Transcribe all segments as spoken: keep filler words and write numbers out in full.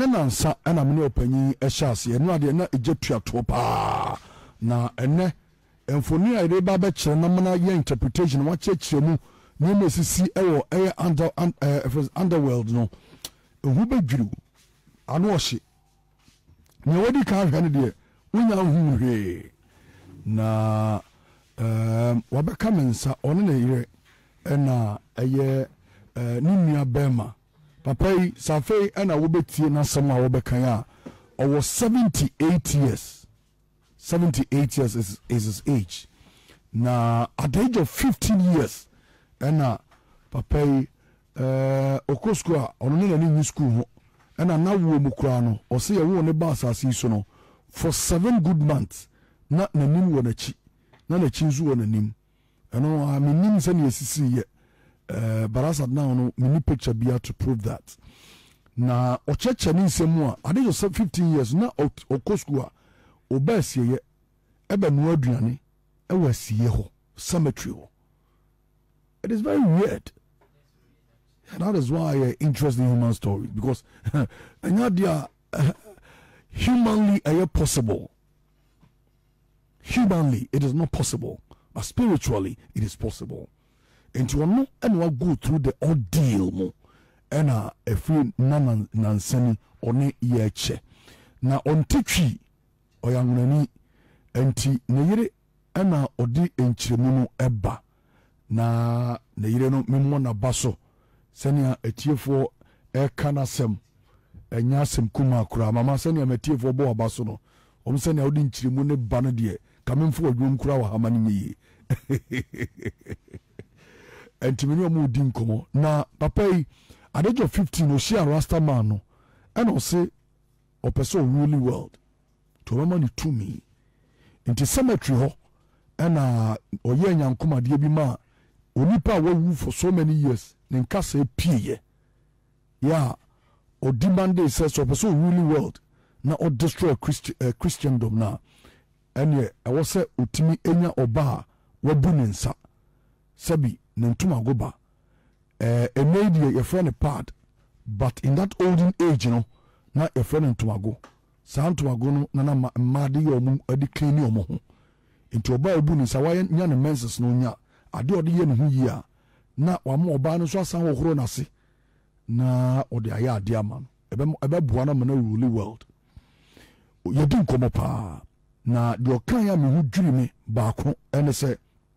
na nansa ana me ne opanyi ehyaase eno ade na ejetuato pa na ene emfoni a ide ba be kire na mana ye interpretation wa chechire mu ni me sisi ewo eye under uh, underworld no ehu bedwiri anu ohye ne wodi ka hwe ne de wonya hu hwe na um wabeka mensa one na yire ena eye ni nua bema papa yi safe ena wo betie na sama wo bekan a owo seventy-eight years seventy-eight years is, is his age na at the age of fifteen years ena papa yi eh okosko a ono na ni school ho ena na wo mu kura no o se ye wo ne ba asase so no for seven good months na nanim wo na chi na na chi nzu wo nanim eno a menim se ne esisi ye uh, but as now no mini picture be to prove that na ocheche ni nsemu a ade yo fifteen years na okosko a obasie ye ebe no aduane e wasie ho cemetery ho. It is very weird. And that is why I uh, interest in human stories, because and uh, uh, humanly uh, possible. Humanly it is not possible, but spiritually it is possible. And to know and what go through the ordeal mo and uh, a free nan nansani or ne yeche. Na on techi or young nani enti ne and uh, odi enchremuno eba na ne yire no memo na baso senia etiefo e kana sem enya sem kuma kura mama senia metiefo bo abaso no om senia odi nchiremu ne ba no de kamemfo adwom kura wa hama ne yi entimini omu di nkomo na papa yi adejo fifteen o share rasta man no and o say o person really world to mama ni to me into cemetery ho na oye nyankoma de bi ma onipa wawu for so many years nenka say pie yeah or demand they says so person really world na or destroy Christi uh, Christendom na ene e wo say otimi enya oba wabu nensa sabi nentuma goba eh a media your friend part but in that olden age you know na your friend nentuma go santo ago no na na made yo mu adi clean yo mo ho into oba ebu ni sawaye nya ne menses no nya ade ode ye ne hu yi a na wa mo oba no so asan wo horo na se na ode aya ade ama no ebe ebe bua na mana rule world ye din komo pa na de okan ya me hu dwiri me baako ene se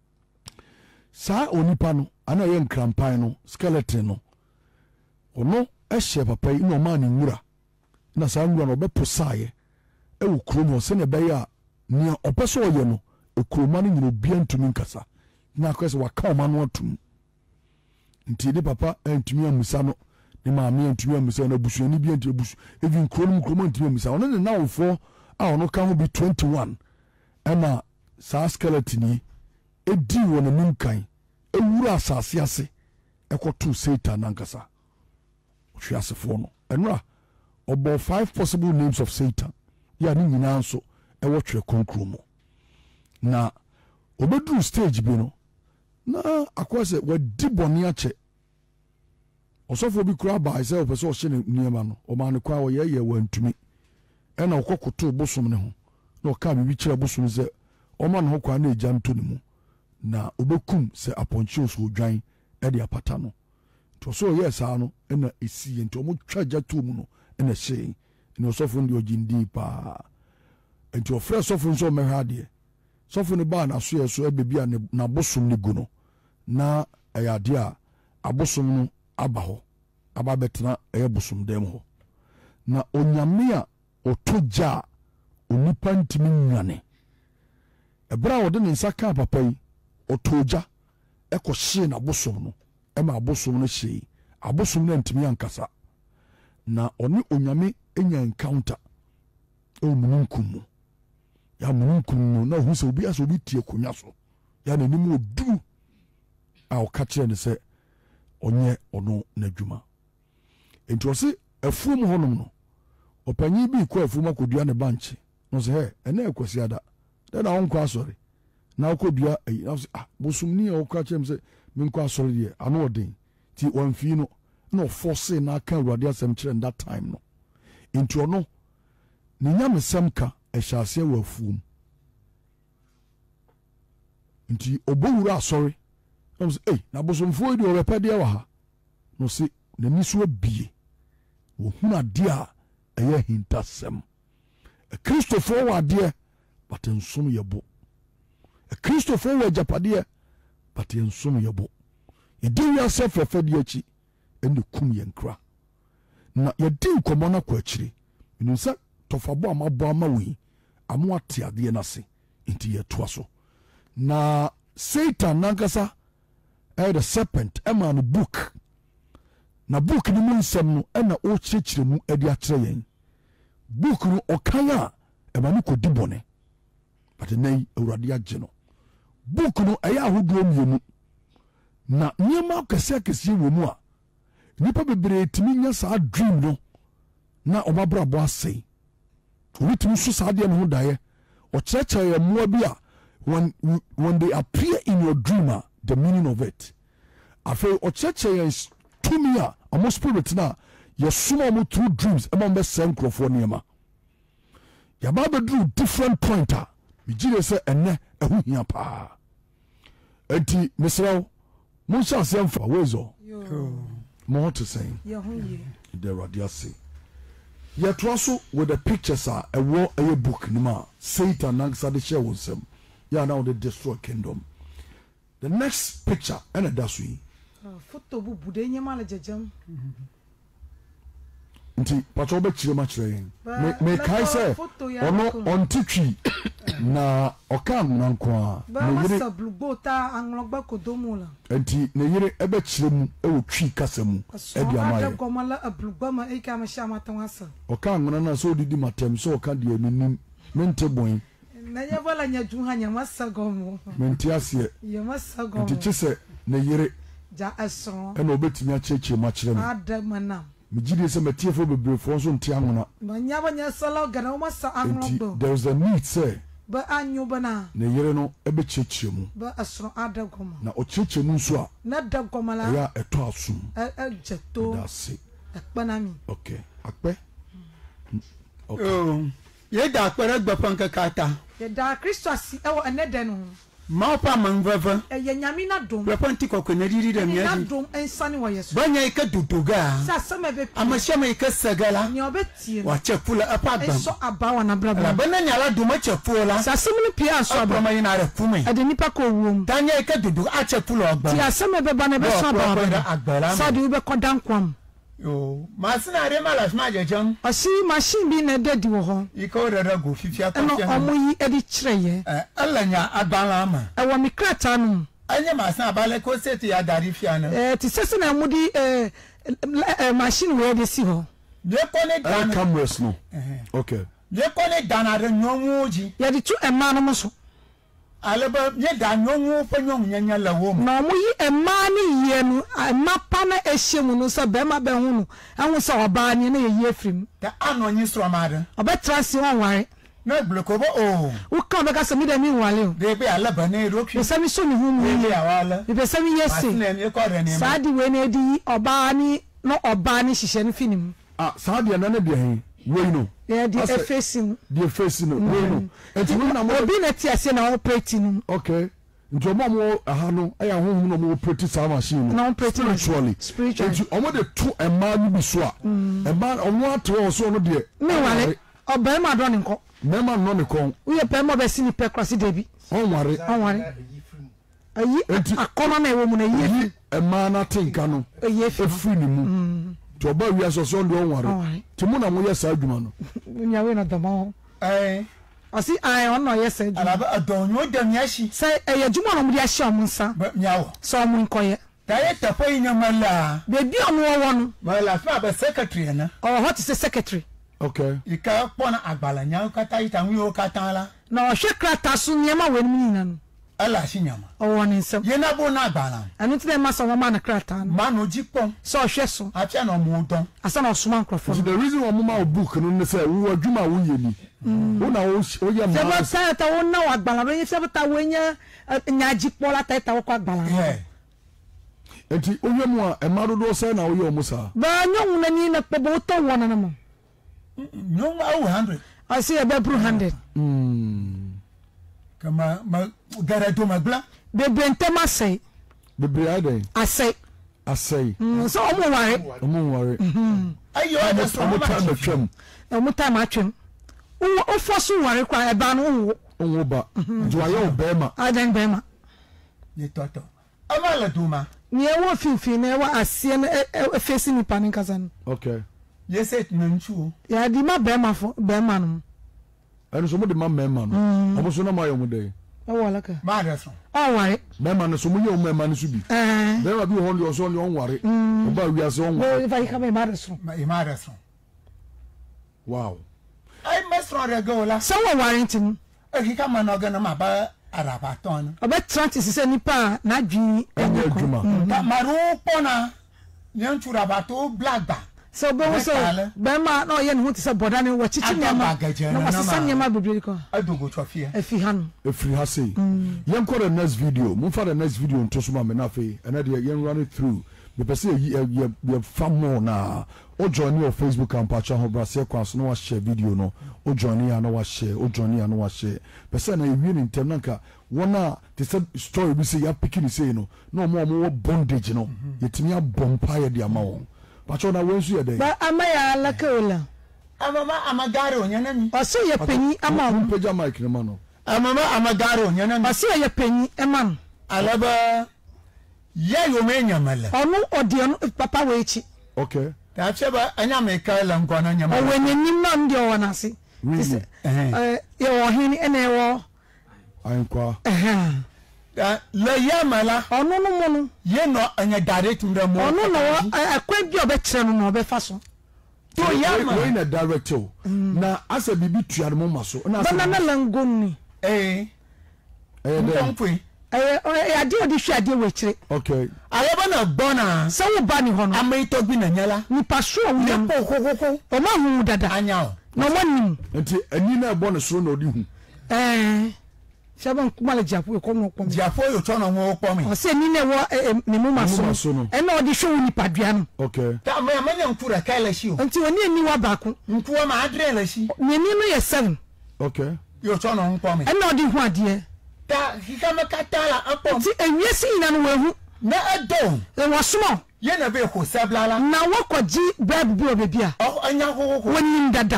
sa onipa no ana ye nkrampan no skeleton no ono ehye papa yi no ma ni nwura na sa nwura no be posaye e wo kromo se ne be ya ni opeso ye no ekroma no nyiro bia ntumi nkasa na akwese waka oma no atum nti de papa ntumi amusa no ne maame ntumi amusa na busu ni bia ntumi busu even kromo kromo ntumi amusa ono ne nawofo a ono ka ho bi twenty-one ena sa skeleton ni edi wona nimkan ewura asase ase ekoto Satan nankasa hwiasefo no enra obo five possible names of Satan ya ni nyina nso ewo twere konkromo na obedru stage bi no na akwase wadi boni ache osofo bi kura ba ise opeso ohye ne niema no o ma ne kwa wo ye ye wantumi ena okokoto bosom ne ho na oka bibi kire bosom ze o ma ne ho kwa na eja nto ne mu na obekum se aponchi oso odwan e de apata no to so yes ano ena esi enti omo twaja to mu no ena hye ni osofo ndi ogindi pa enti ofre sofo nso mehwa de sofo ne ba na so yeso ebebia na bosom ne gu no na ayade a abosom no aba ho aba betena eye bosom dem ho na onyame a otoja onipa ntimi nwane ebra wode ne nsaka papa yi otoja ekohye na bosom no ema abosom no hye abosom no ntimi ankasa na oni onyame enya encounter o mununkum ya mununkum na hu se obi aso obi tie konwa so ya na nimu odu a o ka kire ne se onye ono na dwuma enti o se afuom honom no opanyi bi ko afuom akodua ne banche no se he ene ekosi ada da na onko asori na akodua ayi na se ah bosumni o ka kire me se me nko asori de ano odin ti onfi no no force na kan ruade asem kire that time no nti ono ne nyamesɛm ka ɛhyɛ ase wɔ afuom nti obowura asɔre na sɛ ei na bosomfo yi de wɔbɛpɛ deɛ wɔ ha no se n'ani so abie wɔhunu adeɛ a ɛyɛ hintasɛm akristofoɔ wɔ adeɛ but nsom yɛ bo akristofoɔ wɔ agyapadeɛ but nsom yɛ bo yɛdi wiase fɛfɛdeɛ akyi ɛne kum yɛn kra na yɛdi nkɔmmɔ no akɔ akyire menim sɛ tɔfabɔ a mabɔ ama wo yi amo ate adeɛ no ase nti yɛtoa so na Satan nankasa ɛyɛ the serpent ɛma no book na book no mu nsɛm no ɛna ɔkyerɛkyerɛ mu ɛde akyerɛ yɛn book no ɔkan a ɛma no kɔdi bɔne but nai awurade agye no book no ɛyɛ ahodoɔ mmienu na nneɛma akɛseɛ akɛseɛ wɔ mu a nnipa bebree tumi nya saa dream no na ɔmabrabɔ asɛe obi tumi so saa deɛ no ho daeɛ ɔkyerɛkyerɛ yɛ mmoa bi a when when they appear in your dream uh, the meaning of it afei ɔkyerɛkyerɛ yɛn tumi a ɔmo spirit na yɛsoma ɔmo through dreams ɛma ɔmo bɛsɛ nkurɔfoɔ nneɛma yɛba bɛduru different point a megyere sɛ ɛnɛ ɛho hia paa enti mesrɛ mo nhyɛ aseɛ mfa weizɔ mo ho te sɛn de awurade ase yɛtoa so with the pictures a ɛwɔ ɛyɛ book no mu a Satan nankasa de hyɛ wo nsɛm yɛ na wode destroy kingdom the next picture ɛna da so yi photo bu bude nyama la jajam nti patro be kyerɛ ma kyerɛ yɛn me kai sɛ ɔno ɔnte twi na ɔka nwona nko a na yire sablubota anglogba kodomu la nti na yire ɛbɛ kyerɛ mu ɛwɔ twi kasa mu ɛdi ama yɛ gomala ablugba ma e ka ma sha matanwasa ɔka nwona na so odidi matem so ɔka de anunim mente boy na yɛbɔla nyadwu ha nyamasa gomo mente aseɛ yamasa gomo nti kyesɛ na yire ja aso ɛna obetumi akyerɛkyerɛ ma kyerɛ me adamana megidi sɛ matiefo bebrefo nso nte anwona manyaba nya sala gana o masa anglodo there is a need say ba anyu bana na yere no ebe kyerɛkyerɛ mu ba asro adagoma na ɔkyerɛkyerɛ mu nso a na dagoma la ya ɛtɔ asom ɛgyeto dase akpanami okay akpɛ okay ye da akpɛrɛ gbɛpɔn kakata ye da Kristo asi ɛwɔ ɛnɛdɛ no ma pa man vava e ye nyame na dom gbɛpɔn ti kɔkɔ na riri da miya na dom ensane wɔ yeso banya ika duduga sa sama be amashama ika sagala ni obetie wa chefula apa gbam so abawa na brabo la bana nyala duma chefula sa semni pia so aba ma ina re fume ade nipa ko wom danya ika dudu a chefula ogba ti asama be ba na be so abawa sa de be kodan kwam yo masina re mala sma jejam asi machine bi na dedi wo ho ika o rera go fifia ka no omo yi edi kireye eh alanya agbala ma e wo mi krata no anya masina bale ko seti ya dari fia no eh ti sese na mudi eh machine we dey si ho le ko ne dan cameras no okay le ko ne dan are nyomuji ya di tu ema no so aleba ye da nyonwu fa nyonwu nyanya la wo na mo yi ema ni ye no ema pa na ehyemu no so be ma be hu no ehun so oba ni na ye ye frim ta anonyi stromade obetra si won ware na bloko bo o wo ka be ka se mi de mi wale o de be aleba na erokwi se mi so ni hu mi ye awala be se mi yesi na mi ko re ni sa di we na edi oba ni no oba ni hihye no finim ah sa de na na de hen wey no yeah the facing the facing no wey no enti wo na mo obi na ti ase na operating okay nti omo mo aha no aya honhom no mo operate sa machine no spiritually spiritually nti omo de to ema ni bi so a ema omo ato so no de me wale oba ma do ne nko me ma no ne kon we pe mo be sini pe cross debi on ware on ware ayi akono na ewo mu na yi ema na tinka no ayi efri ni mu to ba wi aso so ndo on ware ti mu na mo yesa adwuma no nya we na dama eh asi ai on no yesa adwuma alaba adonyo dem yashi sai e adwuma no mo dia hye mo nsa nyawo so mo nkoye daye tapo inyamala bebi ono wo no mala fa be secretary na oh hot is secretary okay ika pona agbala nya kata ita wi o kata la na ohwe krata so nyema we ni nyina no ala shi nyama oh ni nsem ye na bo na agbala anu ti na ma so ma na krata no ma no jipon so ohwe so afia no mo don asa na osuma nkrofo so the reason wo ma book no ne say wo adwuma wo ye ni wo na wo ye ma se ba ta wo na wa agbala be se ta wo nya nya jipo la ta ta wo kwa agbala yeah enti oye mu a e ma dodo say na wo ye o musa ba nyonwu na ni na pe bo to wo na na mo nyom au one hundred I say a bedroom hundred mm kama ma gara do magla be brentema say be brade I say I say so omo ware omo ware ayo ada so omo time atwam omo time atwam o fosu ware kwa e ba no wo omo ba do ayo bema adan bema ni toto amala duma ni e wo finfin na e wa asie na e face ni panin kasan okay yes it nchu ya di ma bema fo bema no eno so mo de ma mema no omo so na ma yo mo de e wo laka ma da so oh ware mema no so mo ye o mema no so bi eh bema bi ho ndi o so ni on ware o ba wi ase on wo ware vai ka me ma da so ma ma da so wow ai mesro re go la so wo ware tin e ki ka ma no ga na ma ba araba ton obe tranti se nipa na dwi enye adwuma ka maru pona nyanchu rabato blagba so be wo so bema na ye ne ho ti se boda ne wo chichi ne ma na wasesa ne ma bebere ko adogo twafia afi han efiri ha sei yen ko the next video mun fa the next video nto so ma me na fe and then yen run it through the person ye ye fam more na o join your Facebook and patch ho bra se kwa so no wa share video no o join ya no wa share o join ya no wa share person na ewie ni ntem nanka wona te said story bi say ya pikin say no no mo mo bondage no yetimi abompa ye dia ma won patch na wensu ye dey ba amaya lakaola amama amagare onyana mi o so ye penyi ama mo peja mic ne ma no amama amagare onyana mi o so ye penyi ema alaba ye yo menya mala onu odi onu papa we echi okay ta cheba anya me kala ngona nyama o we nenim na ndi o na se really eh ye wo hini ene wo ainkwa eh ta le ye mala onu no mo no ye no anya direct ndra mo onu no akwa bi obe kire no no obe fa so to ye ma we na director na asa bibi tua no ma so na asa banana langoni eh eh ntompe eh eh ade odi hwe ade we kire okay alaba na bona se wo ba ni ho no amaito bi na nyala ni paso wo ne yam ko ko ko ko o ma hu dada anya o no monim nti ani na ebo ne so na odi hu eh shaban kuma le japu ko no pom diafo yo to na wo po mi o se ni ne wo ne mu maso e na odi hwe wo ni padua no okay ta ma ma nya nkura kala shi o nti oni ni wa ba ko nkuwa ma adre la shi ni ni no ye seven okay yo to na nkwa mi e na odi hu ade ta hikama katala apom nti ewiese ina no wa hu na adon e wo somo ye na be ko sablala na wakoji bible bi obebi a o anya ko ko wonim dada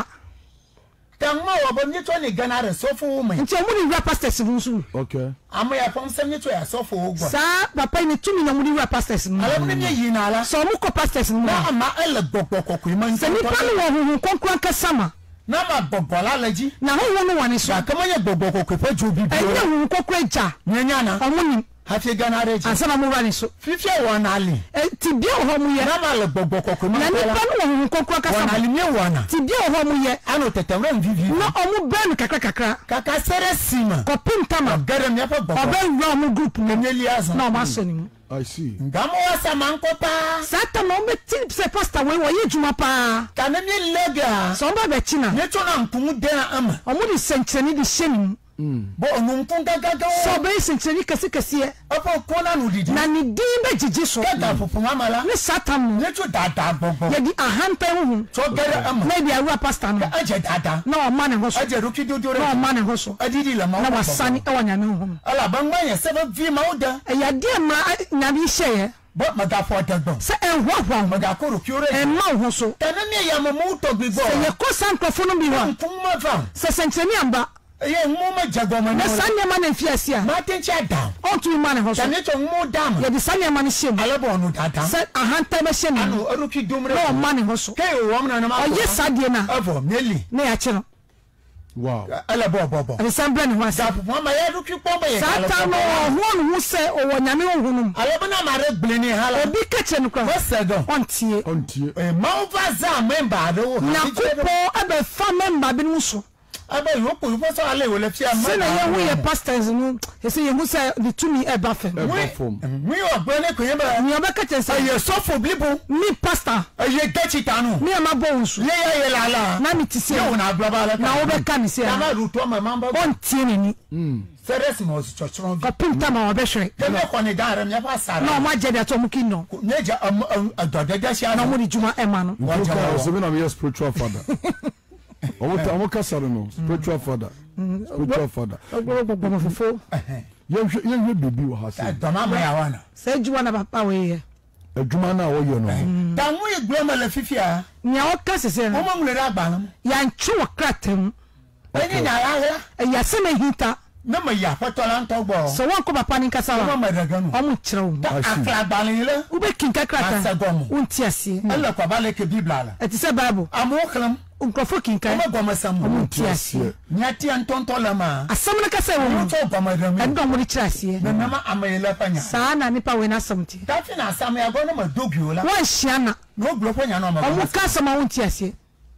ta ma wa bo ni to ni gana re so fu mi nti omu ni rap pastors nso okay ama ya pom sem ni to ya so fu go sa papa ni tumi na mu ni rap pastors no ala mu ni yi na ala so mu ko pastors no na ama ele gbogbo kokko man se ni pa no wo hu konkran ka sama na ma bobola laji na ho wo no wane so ba kama ye gbogbo kokko fa ju bi bi enye hu konkran ja nyanya na omu ni hafi gana re ji ansana mu wane so fifi wa na ali e ti bia ho mu ye na ma le gbogbo kokko man na ni pa no wo hu konkran ka wa na sama ali mi wa na ti bia ho mu ye ano tetemre mvivi na omu ben kakra kakra kaka sere sima ko pintama gare mi fa gbogbo obe ra mu group no nyeli azo na o ma so ni mu I see ngamo wasa manko pa sata no me tip se pastor we wo ye juma pa kana mi lega so ba be china ne to na nkumu den ama omu di sencheni di shenim bo onu nkun gagaga so be sencheni kase kase opo kona no didi na ni din be jiji so kada fufu amala ne satan ne to dada gbogbo ye di ahanta hu so gare ama na di aru pastor no aje dada na o ma ne ho so aje ruki dodore na o ma ne ho so adidi la ma na wasani e wanya ne ho ala bangba ye sebe vi ma oda e ya di ma nya bi hye bo maga fo dagbo se enhwahwa maga ko ru kyore e ma ho so kana mi ya mo to gbigbo se ye ko sankrofo no bi wa nkun ma fa se sencheni amba ye mo ma jago ma na no sanya ma na fiase a ma tenchi ada on tu ma ne ho so kana to mo dam ye di sanya ma ne shem ala bo onu dada se ahanta be shem ano ruki dumre na o ma ne ho so ke wo mo na ma o ye sadie na avo meli na ya chiro wow ala bo bo bo resemble ne ho ase da po ma ye ruki po ba ye satan no ho no hu se o wo nyame ho no ala bo na ma re gbele ni hala obi keche no kwa what's go ontie ontie e ma over za member do na kupo abe fa member bi no so aba yo ko yo so ale wo le fi ama se na ye hu ye pastors no he say ye hu say the to me e ba fem eba form mi o gbe ne ko ye ba ni oba keche say ye so fo blibo me pastor ye gachi tanu me ma bo nsu ye ye ye la la na mi ti se ye na global na wo be ka mi se na ma ruto ma mamba ontie ni ni mm seres mo so choro vi ko pinta ma obe hwe ke me ko ni dare me fa sara na o ma je de to mu kinno ne ja adodaja sha na na mo di juma e ma no because seven of your spiritual father omo ta omo kasaro no spiritual father spiritual father ogbo fofo yen yen hwe bebi wo ha se dama ma ya wana se adwuma na papa we ye adwuma na wo ye no da mu igbo ma la fifia nya o kasese no omo mu le da gba no ya nchi wo kratem eni na ya ya se na hita na ma ya fotola ntogbo so won ko papa ni kasa omo wa ma daga no omo kire wo akla gbalile ube kinka krata asagomo unti ase alla kwa bale ke bibla la eti se bible amoklam nkrofo kinka omo goma samu unti ase nyati antonto la ma asam na kasa wo mo to goma dami endo mo kire ase na nama amayela panya saa na nipa we na samti tafi na asam ya go na ma dogiola wan hiana no glo panya no ma omo kasa ma unti ase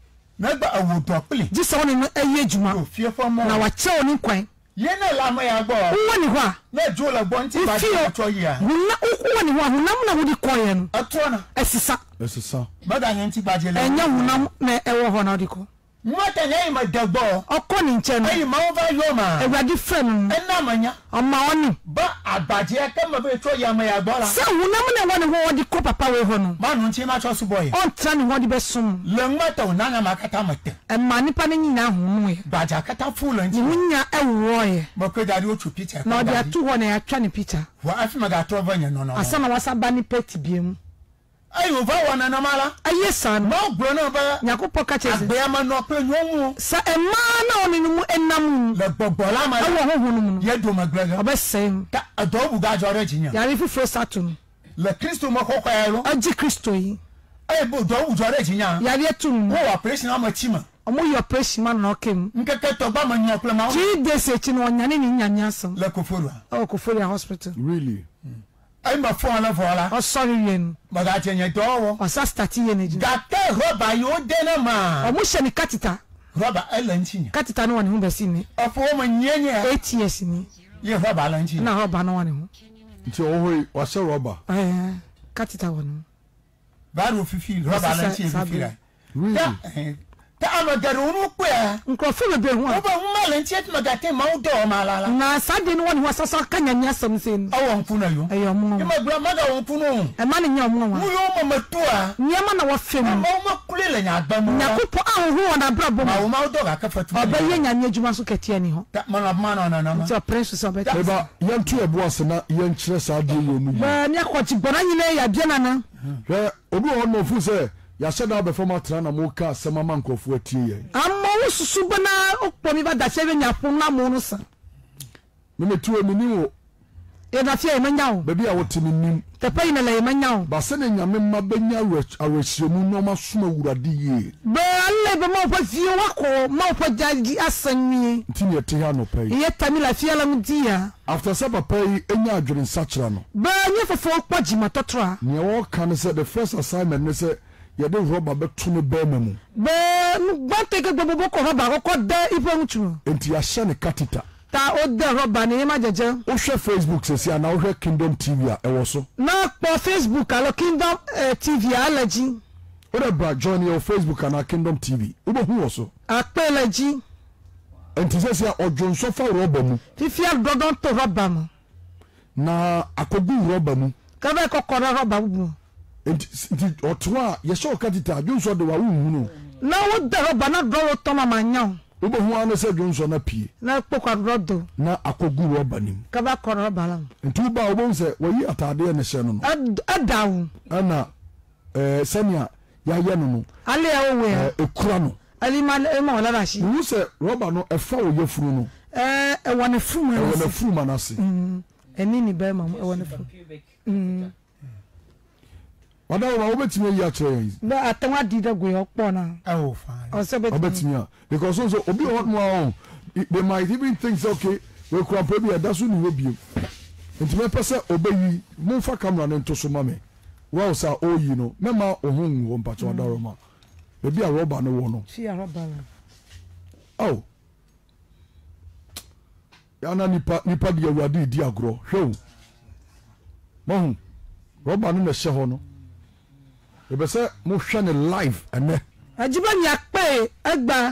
na gba awu dopli ji so ni ayi adwuma ofie fo mo na wa che oni kwan yena la ma ya go woni ho a na jola bonti ba to ya huna woni ho a hunam na wodi koye no atona esisa esisa baga nyanti ba jele enya hunam na ewo ho na wodi ko mota nyai ma dagbo okọ ni nche no ayi ma over yoma ewadi frem enna manya ọma oni ba abaje ka ma be to ya ma ya gbola sa hunam na woni ho wodi ko papa we ho no ma no nchi ma cho su boy on tra ni wodi be sum le mata una na makata mate e ma nipa ni nyina hunu ye baja kata full nchi wunya ewo ye ma ko dari o chu picture na odi atu ho na ya twa ni picture wa afi ma ga to vanya no no asa na wasa ba ni peti biem ayi o va wana na mala aye san ma gbo na ba yakopo ka cheze agbe ma no pe nwomu sa e ma na oni mu enam le gbogbola ma awo ho hunu mu ye do maglaga obesem ta adobu ga jore jinya ya rifi fro satun le kristo mo kokko ya ro aji kristo yi ayi bo do wu jore jinya ya ri etum wo operation ama chima omo yi operation man na okem nkeke to ba ma nyo ple ma three days echi no nyane ni nyanya asam le koforu o ko for hospital really ayi ma fo ala fo ala o sorry yen ma ga chenye do wo o sa start ye na ji ga te roba yo de na ma omo she ni katita roba ela nchinya katita no woni hu be si ni ofo mo nyenye eight years ni ye roba ala nchinya na roba no woni hu nti oho wa se roba eh katita woni baru fifi roba ala nchinya fifi ra really ta amagaro unu pe nkrofo bebe hu oba huma le ntie ti magate ma udo ma la la na sade no woni wasasa kanyanya asam sen awon kuna yo ayo mo e ma gura maga won kunu e ma ni nyom mu wa yo mo matua nyema na wafem ma ma kule le nya agba mu nyakopo ahu na brabo ma mo wo ma udo ga ka fatu oba ye nyanya adwuma so ketia ni ho ta ma na ma na na na ti prince so be eba yen tu ebo asena yen kire sa de wo mu ba ni akoti gbona nyine ya bia nana hwe obi ho no fu se ya se da be fama tra na mo ka se mama nkofo atie ye amma ususu bana okpo mi ba da chebe nya pon na mo no sa me metu e mini wo e da fie manya wo bebi a wote nim te pa ina le manya wo ba se ne nyame ma benya awasiemu no ma suma wurade ye ba alle be mo pa fie wako mo pa jaji asanwi ntini ete ha no pai ye tamila fie la mdia after se papa yi enya adwere nsachira no ba nye fofo kpa jima totra ne wo kan se the first assignment ne se ye de roba betu ne be mamu ba gbante ke gbogbo ko roba ko de ipo nchu enti ya hye ne katita ta o de roba ne ma jeje o hwe Facebook se sia na o hwe Kingdom T V a e wo so na po Facebook alo Kingdom eh, T V allergy o de bra join your Facebook na Kingdom T V o bo hu wo so apeleji enti se sia ojonso fa roba mu fifia dodon to roba mo na akogu roba mu ka be kokoro roba bu enti otwa ye show katita jonso de wa wu no na wo de roba na do to mama nya ubo hu ane se jonso na pie na pokwa rodo na akogu roba nim ka ba koro roba la enti uba obo se wayi atade ne hye no no adawu ana eh sania ya ye no no ale ya wo eh ekura no ali ma e ma wala rashi wu se roba no efa wo yefuru no eh e wona furu e ma wona furu manase mm eni ni be ma e wona furu mm wada wo obetimi ya kire yi ba atanwa di da gwe okpo na oh fine o se betimi obetimi a because also obi hot mo on they might even think okay we kura probi da so ni obiem enti me pese obeyi mo fa camera ne nto so mame wa sa oyi no mema ohun wo mpacho wada roma ebi a roba no wo no fi a roba la oh ya na nipa nipa de awade di agro hwew mo roba no na hye ho no ebe se mo hwe ne live ene ajiba nya pe agba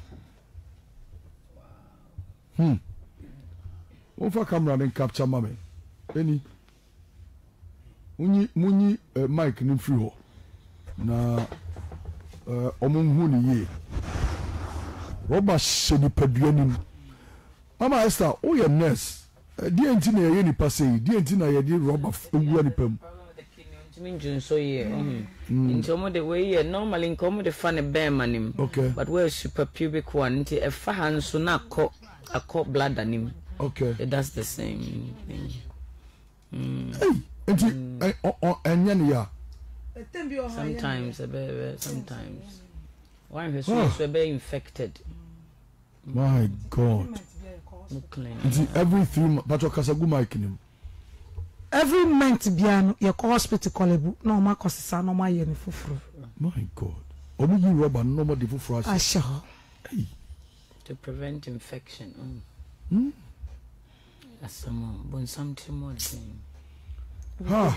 hmm o fa camera ne capture mame eni munyi munyi uh, mic ni free ho na uh, omunhu ni ye rubber sheni paduanim Mama Esther oh your nurse di enti na ye nipa sei di enti na ye di rubber ogu nipa mu so yeah in some of the way normally in come the funny bear manim okay but we're super pubic one until a fan so na co a co blood anim okay that's the same thing hey enti enya ne ya sometimes a baby sometimes one is so be infected my god enti everything but okasagu mic nim every month biano your hospital kolebu na o ma kosisa na o ma ye ne fufuru my god omu yi rubber no mo de fufuru asha hey to prevent infection mm. hmm asama bon something more thing ha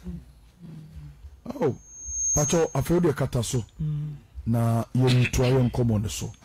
oh pacho afero de kata so na ye ntu ayo nkomo ne so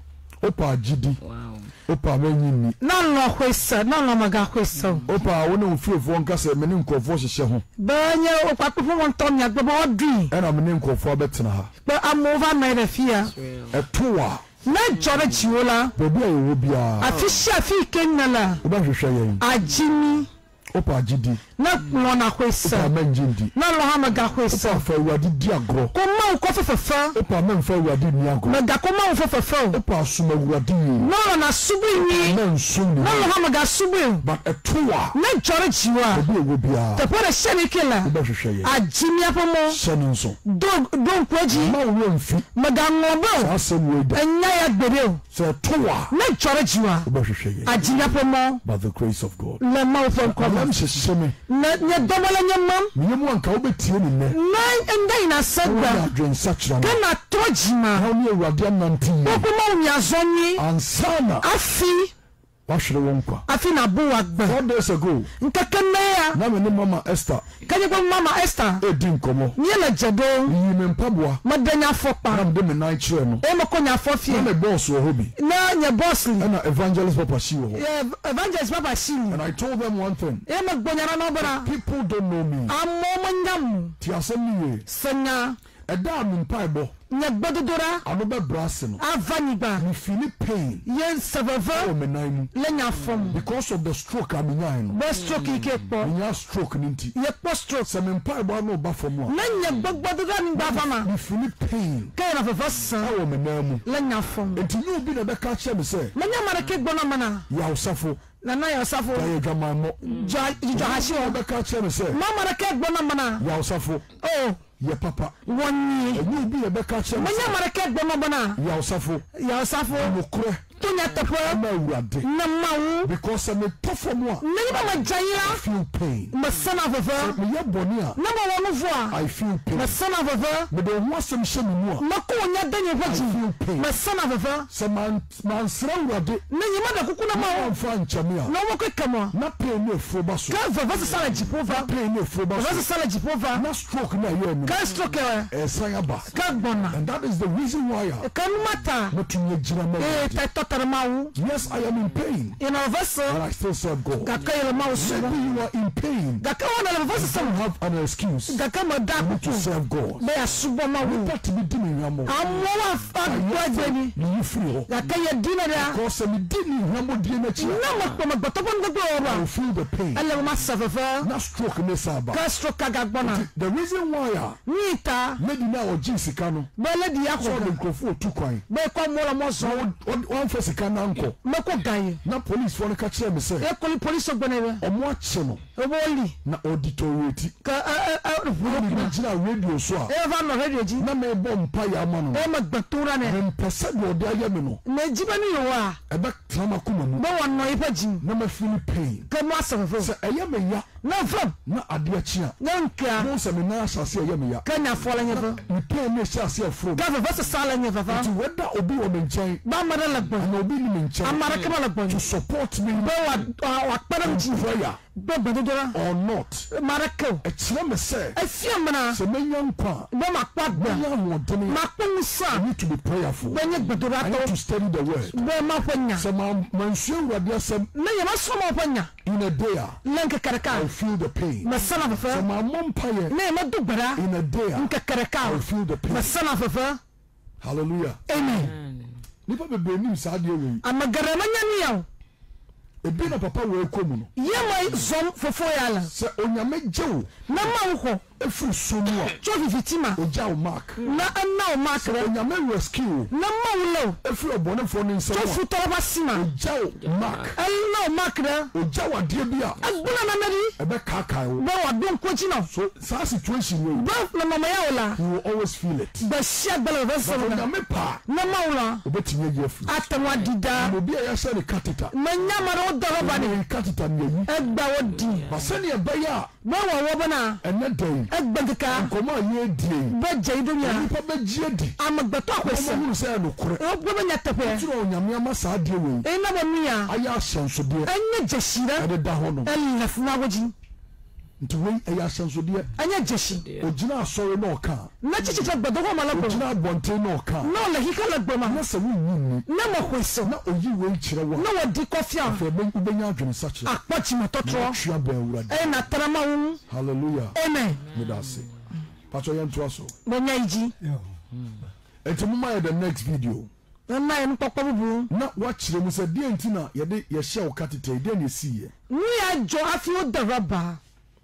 opa gidi wow opa menyini na no kwesa na no maga kwesa opa wona ofirefo nkase mene nkofo hyehye ho banye okwapo mo ntom ya gbo odri era mene nkofo betena ha but I'm over my fear etoa na jore chiwola bebi ayo bia afisha fi kenala oba hwehwe yen ajimi opa gidi na mona kwesa opa menjindi na lo ha maga kwesa opa fa wadi di agro ko ma ko fefa opa men fa wadi ni agro maga ko ma fefa opa suma wadi no na subu ni men sum na lo ha maga subu but etoa na jore chiwa bebi ayo bia te pore sheni kila oba hwehwe yen ajimi apomo sheni nso don don kwaji ma wo mfi maga ngobo asem we da enya ya gbere so toa na jore chiwa oba hwehwe yen ajimi apomo by the grace of God le ma ofo ko I'm shisheme na nya domala nya mam nyemu anka obetie ni ne na ndai na sagba adwen sachra na kana tojima na oni awurade nanti okuma unyazonyi ansana afi wahwere wonkwa afi na bu agba four days ago nkakana ya na me ne mama Esther kanye kwa mama Esther edi nkomo nyela jedo yi me mpaboa madanya fopa na me de me nan kire no e makonya fofie na me boss wo hobi na nya bossly na evangelist papa shi wo evangelist papa shini and I told them one thing e magbonyara na obara people don't know me ammo nyam ti asem ni senya eda me mpaibo nya gbododora ano be brass no avaniba me feel pain yen sabava o me nan mu lenya fom because of the stroke I'm in no be stroke ike po nya stroke ninti ye po stroke se me mpaibo no ba fom a lenya gbododora ni ba fama me feel pain kaya na fafasa o me nan mu lenya fom enti you be na be ka che me say manya marake gbona mana ya usafo na na ya usafo ya dwaman mo ja ja hashi o be ka che me say ma marake gbona mana ya usafo oh ye papa wonni you be na be ka che me manya marake gbona mana ya usafo ya usafo nokure tonya tepo na urade na mawu because me tofo mo a nani ba majaya feel pain masana fafa me ye boni a na ba wonu vo a I feel pain masana fafa me de ho asem hye me mu a mako nya danye faji masana fafa se man man sra urade na nyima da kuku na ma mawu amfa nchame a na wo ko kama na pain no efuro ba so ka fafa sala jipova pain no efuro ba fafa so sala jipova na stroke na ye mu ka stroke e san aba ka gbona and that is the reason why I ka mata not to jira ma e ta totara mawu yes I am in pain ina vasa but I still serve God ga ka yele mawu so maybe you are in pain ga ka wana le vasa you don't have an excuse ga ka ma da to serve God be asubo mawu but to be doing yamo ammo wa fa gbadeni you free ho ga ka ye dina da because me dini yamo die na chi na ma ko ma gboto bon gbogbo I ora feel the pain ele ma safafa na stroke me saba ka stroke ga gbona the reason why I nita lady na o ji sika no be le di so yakọ the nkofo otu kwan be ko mo la mo so one for sika na nko me ko gaye na police for no ka kire me say e ko police ogbona be omo ache no e bo li na auditorate ka e e na me gina radio so a e va no radio ji na me bo mpa ya ma no e ma gbatura ne me pese de ode aye me no na jiba ni yo a e be trama kuma mu be won no ipa ji na me feel pain ka mo asafafa se eye me ya na from na ade achi a na nka no se me na asase eye me ya ka na fola nya fa me pain me asase afro ka fa fa sala nya fa fa to whether obi o me nchen ba ma da la gbon na obi ni me nchen amara ka la gbon to support me be wa wa kpara ji prayer be gbadodora or not maraka e kire me say afia mana se me yan kwa be ma kpa me gba yan wodene ma kpon sa I need to be prayerful be nya gbadodora I need to to study the word be ma kwanya se man man sure word asem na ya ma so ma kwanya in a day a lenka karaka I feel the pain ma sana fa se fa man mom paye na ya ma dugbara in a day a nka karaka I feel the pain ma sana fa fa hallelujah amen nipa bebe nim saa de we amagarama nya ne yaw ebi na papa we komu no yema zom fofo yala se onyame jewo na ma wo efu somu a cho fifitima ojaw mark na na o mark onyame rescue na ma wo lo efu obone fo ni nsa cho futo ba sima ojaw mark na o mark na ojaw ade bia agbona na mari ebe kaka wo ba wa don ko chino so sa situation we ba na mama ya ola you will always feel it ba sia gbala ba so na onyame pa na ma wo la obetinye ye fu atanwa dida obi ya sha ni catheter manya mara o daro ba ni catheter ni yi egba wo di ba se ni ebe ya ba wa wo bana ene dey egba ka komo ye die ba jey do ya nipa be gie di amagbato akwese komo hu se no kore o gbe nya tepe turo onyame ama saa die we e na ba miya aya asenso de anya jeshira ade da ho no elef na woji nti we aya asenso de anya jeshi ogina asore na oka na chichi cha gbado ho malabo ogina abonte na oka no la hika la gboma na se wu yin na mo kweso na oyi we kire wa na wodi kofia fe be ubenya adwene sache akpachi matotro twa ba awurade e na tarama wu hallelujah amen me da se pacho yan to aso bonya iji enti muma ya the next video na en pokpo bubu na wa kire mu se de enti na ye de ye hye o katete de na si ye ni ya jo afi o da raba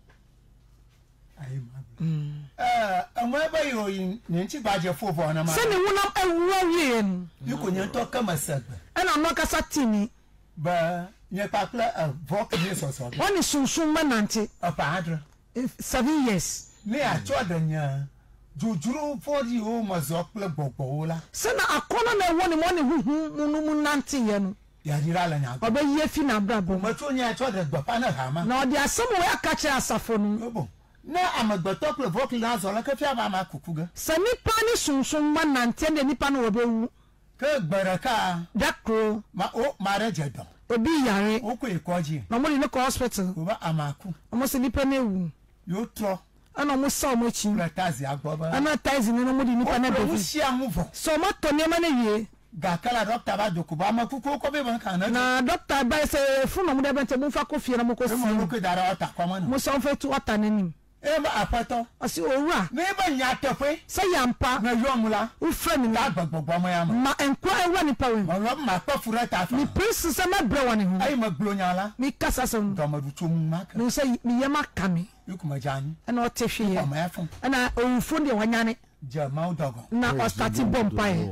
eh amwa ba yo yin ne nti ba je fofo na ma se ni wunam ewuwa wie en yiko nyen to kama sagba e na no kasa tini ba nye papla a vok ni so so woni sunsun manante apa adra seven years ne a chodanya jujuru fori o mazokle gbogbo la se na akona na woni mo ne huhu munu munante ye no ya dira la nya oba ye fi na brabo ma to nya choda gbapa na hama na odi asem we akache asafo no obo na amagbato ple vok la so la ka fia ba ma kukuga se nipa ni sunsun manante ne nipa no obewu ke gbaraka dakro ma o mare jedo obi yare o ko ikoji na mo ni ko hospital oba amaku mo se nipa na ewu yo tro ana mo sa mo chi pretazi agboba ana taizi ni mo di nipa na o bevi si amuvo so mo to ne ma na wie ga kala doctor ba dokuba ma kuku ko be ban kana na doctor ba se fu na mo de bente mo fa ko fie na mo ko si mo ko dara ota kwama no mo so fa tu ata nanim e ma apato asi owura me ba nya tefe se yampa na yomula u frame la na gbogbogbo mo ya ma ma enko ewa ni pawe mo ro ma pa fura ta fa mi prince se ma bre woni ho ai ma glonya la mi kasa se do ma du tum ma ka no se mi yema kame yukuma jani ana o te hwe o ma ya fun ana owufo de wanyane ja ma dogo na o start bompa e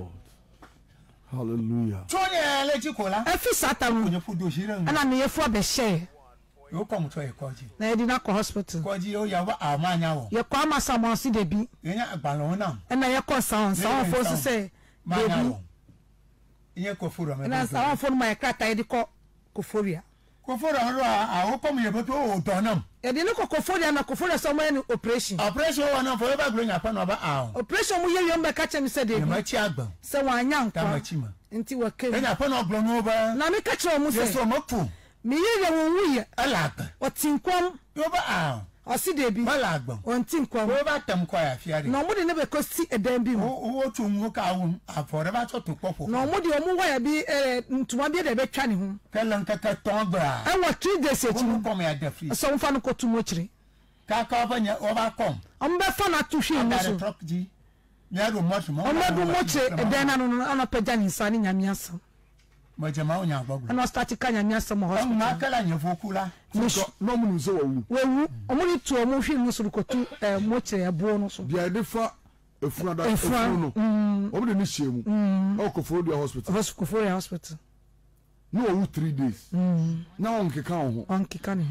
hallelujah tonya le ji kola efi satan kunye fudo shiran ana ne yefu abehye yo kom to e koji na yedi na ko hospital koji o ya wa amanya wo ye kwa masa mo si de bi yenya agbalon na ana ye ko sound sound fo so say manya wo iye ko furo me na sound fo ma ye krata yedi ko koforia ko furo ro a o kom ye beto o donam yedi ne ko koforia na koforia so mo ni operation operation wa na fo ba glonya pa na ba a operation mu ye yom be ka chem se de e bi ma chi agban se wanya ta ma nkwa chi ma nti wa ke enya pa na ogbon no ba na me ka chem mu se yeso mo pu mi ye ye won wuye ala agban o tinkwam yo ba a o si de bi mala agban o tinkwam wo ba tam kwa ya fiare na mo de ne be ko si edan bi mu o o tu mu ka wo afore ba to to popo na mo de o mu waya bi eh ntuma bi de be twa ne ho kalan ka ka ton bra e wa three days wo echi mu kom ya da free so mfa no ko tu mo chire ka ka ba nya o ba kom on be fa na tu hwe mu ada so truck ji nya do mo mo on be du mo chire edan na no ana pagya ni nsa ni nyame asam ma jama o nya gbagbo ana start ka nyame asam ho on ma kala nya fokula no mu nse wawu wewu omo ni tu omo hwe mu so ko tu mo chire abo no so bia de fa efuna da Efuna, efunu no omo de ni hye mu o ko for the hospital hospital hospital no wawu three days na on ke kan ho on kika ne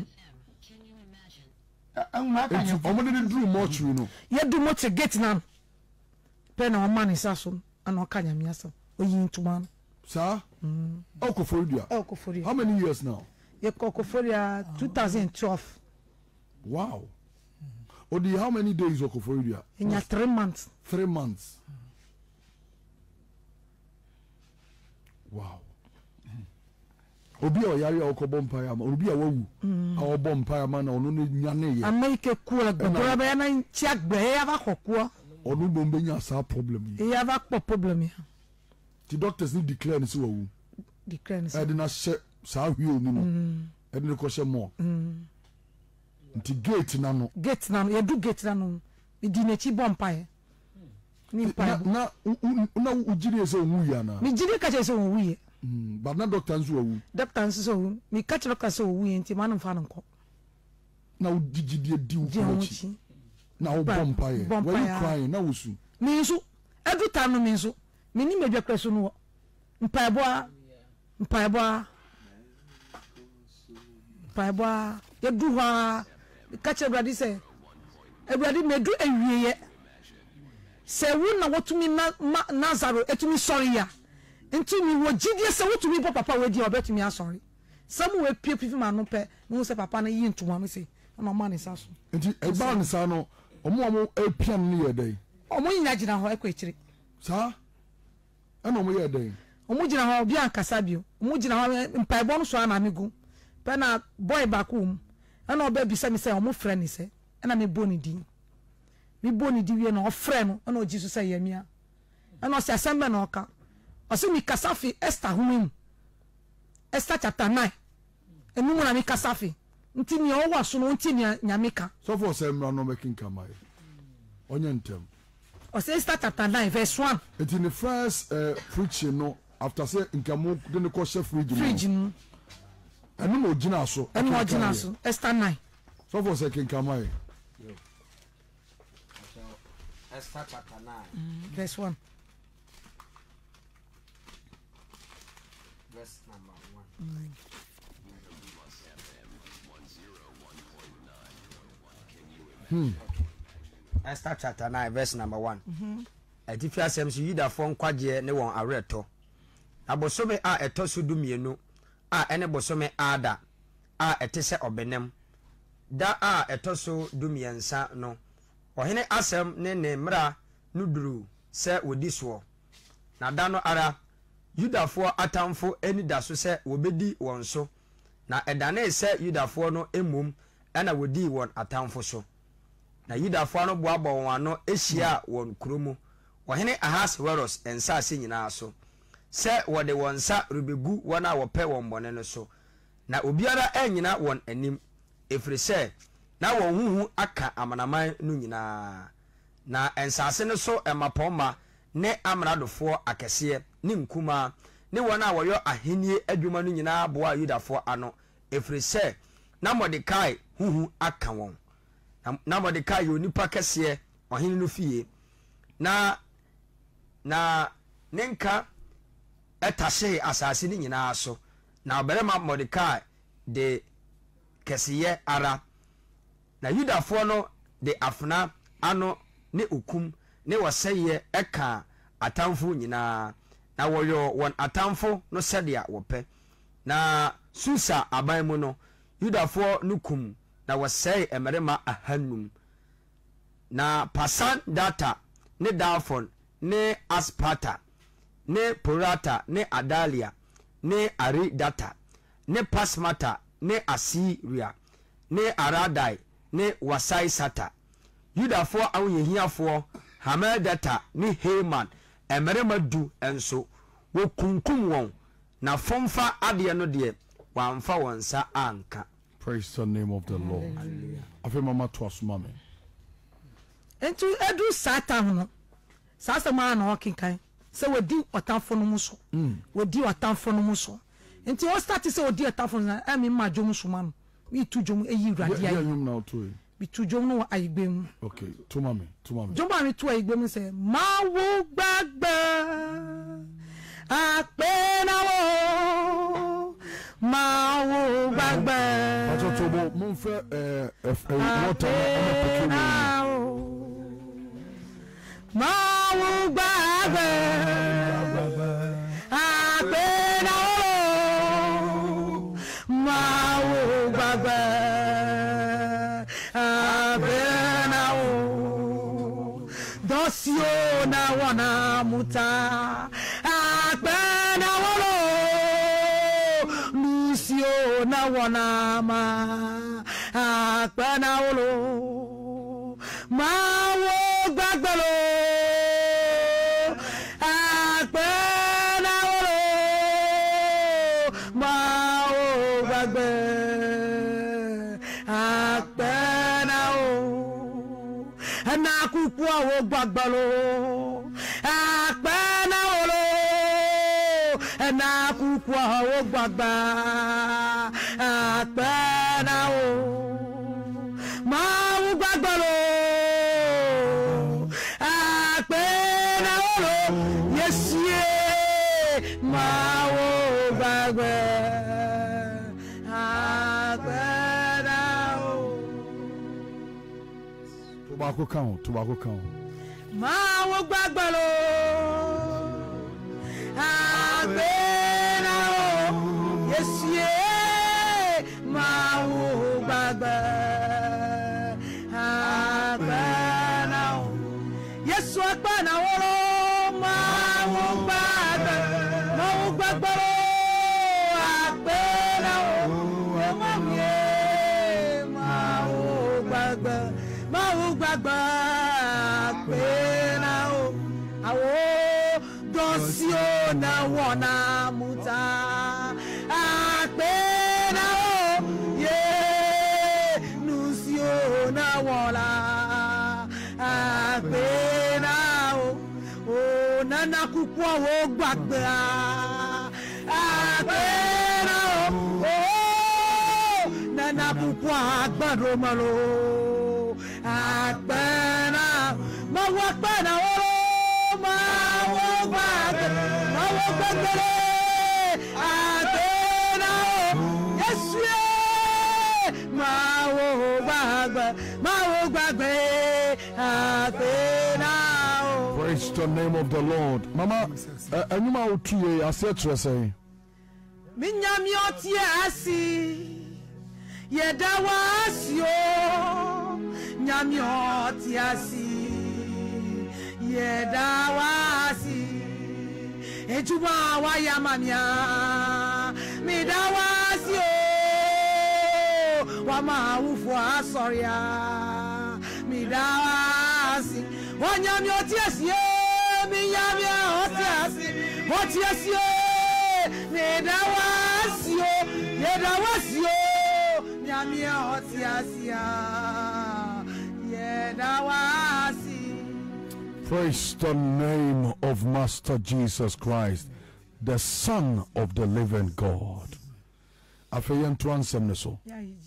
an ma ka nya omo de ni dru mortuary no ye du mo chire gate na pe na o man isa so ana o ka nyame asam oyin tuma sir o ko for dia e ko foria how many years now ye ko ko foria twenty twelve wow odi how many days o ko for dia in ya three months three months wow obi o yari o ko bompa ya ma obi a wawu a o bompa ya ma na onu ne nyane ye america ku agbara ba na nchi agba ya ba kokko onu bo mbenya sa problem yi ya ba kpo problem ya the doctors need declare ni se wawu declare ni e de na hye sa hwie onu no e de ko hye mo nti gate na no gate na ya du gate na no di na chi bompa ye ni pa na na ujiri se onwu ya na mi jiri ka che se onwu ye mm but na doctor nso owu doctor nso so mi ka che doctor so owu ye nti ma no fa no nko na ujiji die di ukochi na wo bompa ye when you crying na wosu mi nso every time no mi nso mi ni medwa kreso no mpa eboa mpa eboa mpa eboa ye du ha ka che bradi se ebradi medu ewiye se wu na wotumi na Nazaro etumi sorry ya nti mi wo gidie se wotumi bo papa we di obetumi asori samu we pie pie ma no pe no se papa na yi ntuma me se na ma ne saso nti e ba ne sa no omo omo epian ne ye dai omo nya gina ho ekwechiri sa ana omo ye dai omo gina ho bia nkasa bio omo gina ho mpa ebo no so ana megu pe na boy bakum ana oba bi se me se omo frɛ ni se ana me boni din me boni di wie no ofrɛ no ana oji so se yamia ana o se asembe na oka o se mi kasafi Esther humim Esther chapter nine enu mo na mi kasafi nti ni o wa so no nti ni nyameka so for say mra no making kamai onye ntem o se Esther chapter nine verse one it in the first uh, preaching no after say nkamo de ne ko chef fridge fridge no enu mo gina so enu mo gina so Esther nine so for say king kamai Esther chapter nine mm, verse one verse number one mm. Hmm. Esther chapter nine verse number one. Mhm. Atifi asem so Yuda fo nkwaje ne won areto. Abosome a eto so du mienu a ene bosome ada a etese obenem. Da a eto so du miensa no. Ohene asem ne ne mra nuduru se wodi so. Na da no ara Yuda fo atamfo eni da so se wobedi won so. Na edane se Yuda fo no emum ana wodi won atamfo so. Na Yudafo no boabo won ano ehia won kuromu ohene Ahasweros ensa ase nyina so se wode won sa rubegu won a wope won bone no so na obiara anyina won anim efiri se na won huhu aka amanaman no nyina na ensase no so emapoma ne amradofo akese ne nkuma ne won a woyo ahenie adwuma no nyina boa Yudafo ano efiri se na Mordekai huhu aka won na Mordekai yo nipa kese ohene no fie na na nenka etase asase ni nyina so na oberema Mordekai de keseye ara na Yudafo no de afna ano ne okum ne waseye eka atamfo nyina na woyo won atamfo no sedia wope na Susa aban mu no Yudafo no kum na wasay emerema ahanum na Pasan data ne Dalfon ne Aspata ne Porata ne Adalia ne Ari data ne Pasmata ne Asiria ne Aradai ne Wasai sata Yudafo awyehiafo Hamel data ne Heman emerema du enso wo kunkum won na fomfa ade no de wamfa wonsa anka. Praise the name of the Lord. Afi mama to asuma me. Entu edu satan no. Sasa ma na okinkan. Se wodi otanfo no muso. Mm. Wodi otanfo no muso. Enti o start se wodi otanfo no na emi ma jom suma no. Mi tu jom eyi rade ya. Ya yum na to. Bi tu jom no ayigbem. Okay, to mama, to mama. Jom ba mi tu ayigbem se ma wo gbagba. Apena wo ma wo gbagba ato to mo mo fe eh water na peke ma wo gbagba apena wo ma wo gbagba apena wo dosio na wana muta apena wo na wana ma akpana wolo ma wo gbagbelo akpana wolo ma wo gbagbe akpana wo na kuku wo gbagbelo kukwa o gbagba apena o ma o gbagba lo apena o yesie ma o gbagba apena o tobacco count tobacco count ma o gbagba lo apena o yesie ma o gbagba apena o yesu apena o ma o gbagba ma o gbagba apena o ma mi ma o gbagba ma o gbagba apena o awo dosio na wona muta apena o ye nusio na wala apena o o nana kukwa wo gbagba apena o o nana kukwa agbado malo apena ma wa apena o ma wo gbagba ma wo gbagba apena o yesu ma wo gbagba ma wo gbagba apena o. Praise the name of the Lord. Mama, anyuma otuye ase tre say. Minyami otie asi yeda wasio nyami otie asi yeda wasi ejuba wa ya mamia mi da wasio wa ma ufu asoria mi da wasi wanyami otie asi mi nyami otie asi otie asi Nedawasio, Nedawasio, Nyamia Hotiasia, Nedawasi. Praise the name of Master Jesus Christ, the Son of the living God. Afeyan transem neso.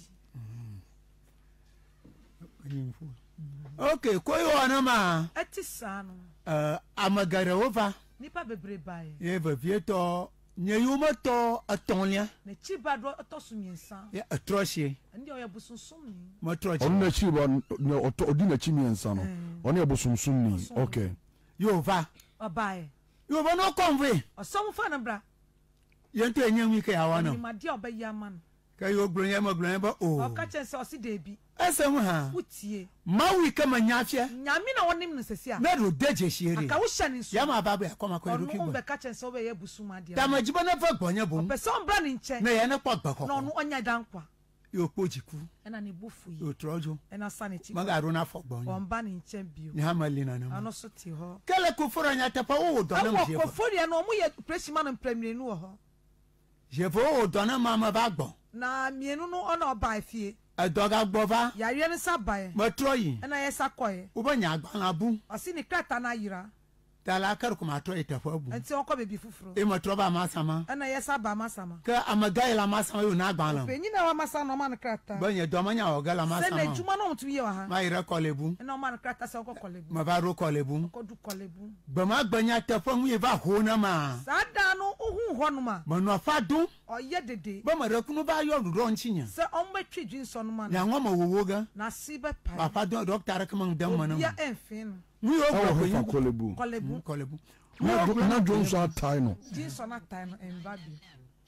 Okay, koyo anama. Etisano. Uh, amagara over. Nipa bebre bae. Eva vieto. Nyeyuma to atonia. Ne chiba do otosumiensa. Ya atroshi. Ndi oya busunsumni. Mo trochi. On na chiba ne odi na chimiensa no. On ya busunsumni. Okay. Yo va. Obae. Yo va no conve. Osomu fa na bra. Yento enyen wi ka yawa no. Ni made obayi man. Ka yo gronya ma gronya ba o. O ka chense osi debi. Asem ha. Wutie. Ma wi ka ma nyafia. Nyame na wonim no sesia. Na ro deje shiere. Aka wo hye ni so. Ya ma baba akoma ko eruki bo. bo. On be ka chense obe ye busuma de. Ta ma jiba na fa gbonya bom. Pese on bra ni nche. Na ye na pot ba ko. Na onu onya dankwa. Yo pojiku. Ena ni bofu yi. Yo trojo. Ena sanity. Ma ga ro na fo gbonya. On ba ni nche bio. Ni ha malina na. Ano so ti ho. Kele ko foro nya tapa wo do na mje. Ko foro ya no mu ye pressman no premier nu ho. Je fo wo do na mama ba gbon. Na mienu no ona oba fie. Adoga gbova. Ya ye ne sabae. Mo troyi. Ena ye sakoye. Wo ba nya agban abu. Osi ni krata na yira. Tala kar kuma to itafa abu. Enti on ko bebi fufuro. E mo troba masama. Ena ye saba masama. Ka amagai la masama yo na agban lam. Penyi na wa masama no man krata. Ba nya do manya o gala masama. Se na juma no mtu ye wa ha. Ma ire kolebu. Ena man krata se ko kolebu. Ma ba ro kolebu. Ko du kolebu. Ba ma gbanya tafa mu ye ba ho na ma. Sada no uhu ho no ma. Ma no fa dun. Oye dede. Ba ma rekunu ba yo ro nchinya. Se on be twi dwinso no man. Ya ngoma wowoga. Na sibe pa. Papa do doctor rekman dem ma na. Ya enfin. Mu yo Oh, ko fa kolebu. Kolebu. kolebu. Na na drum so atai no. Dwinso na tai no embabi.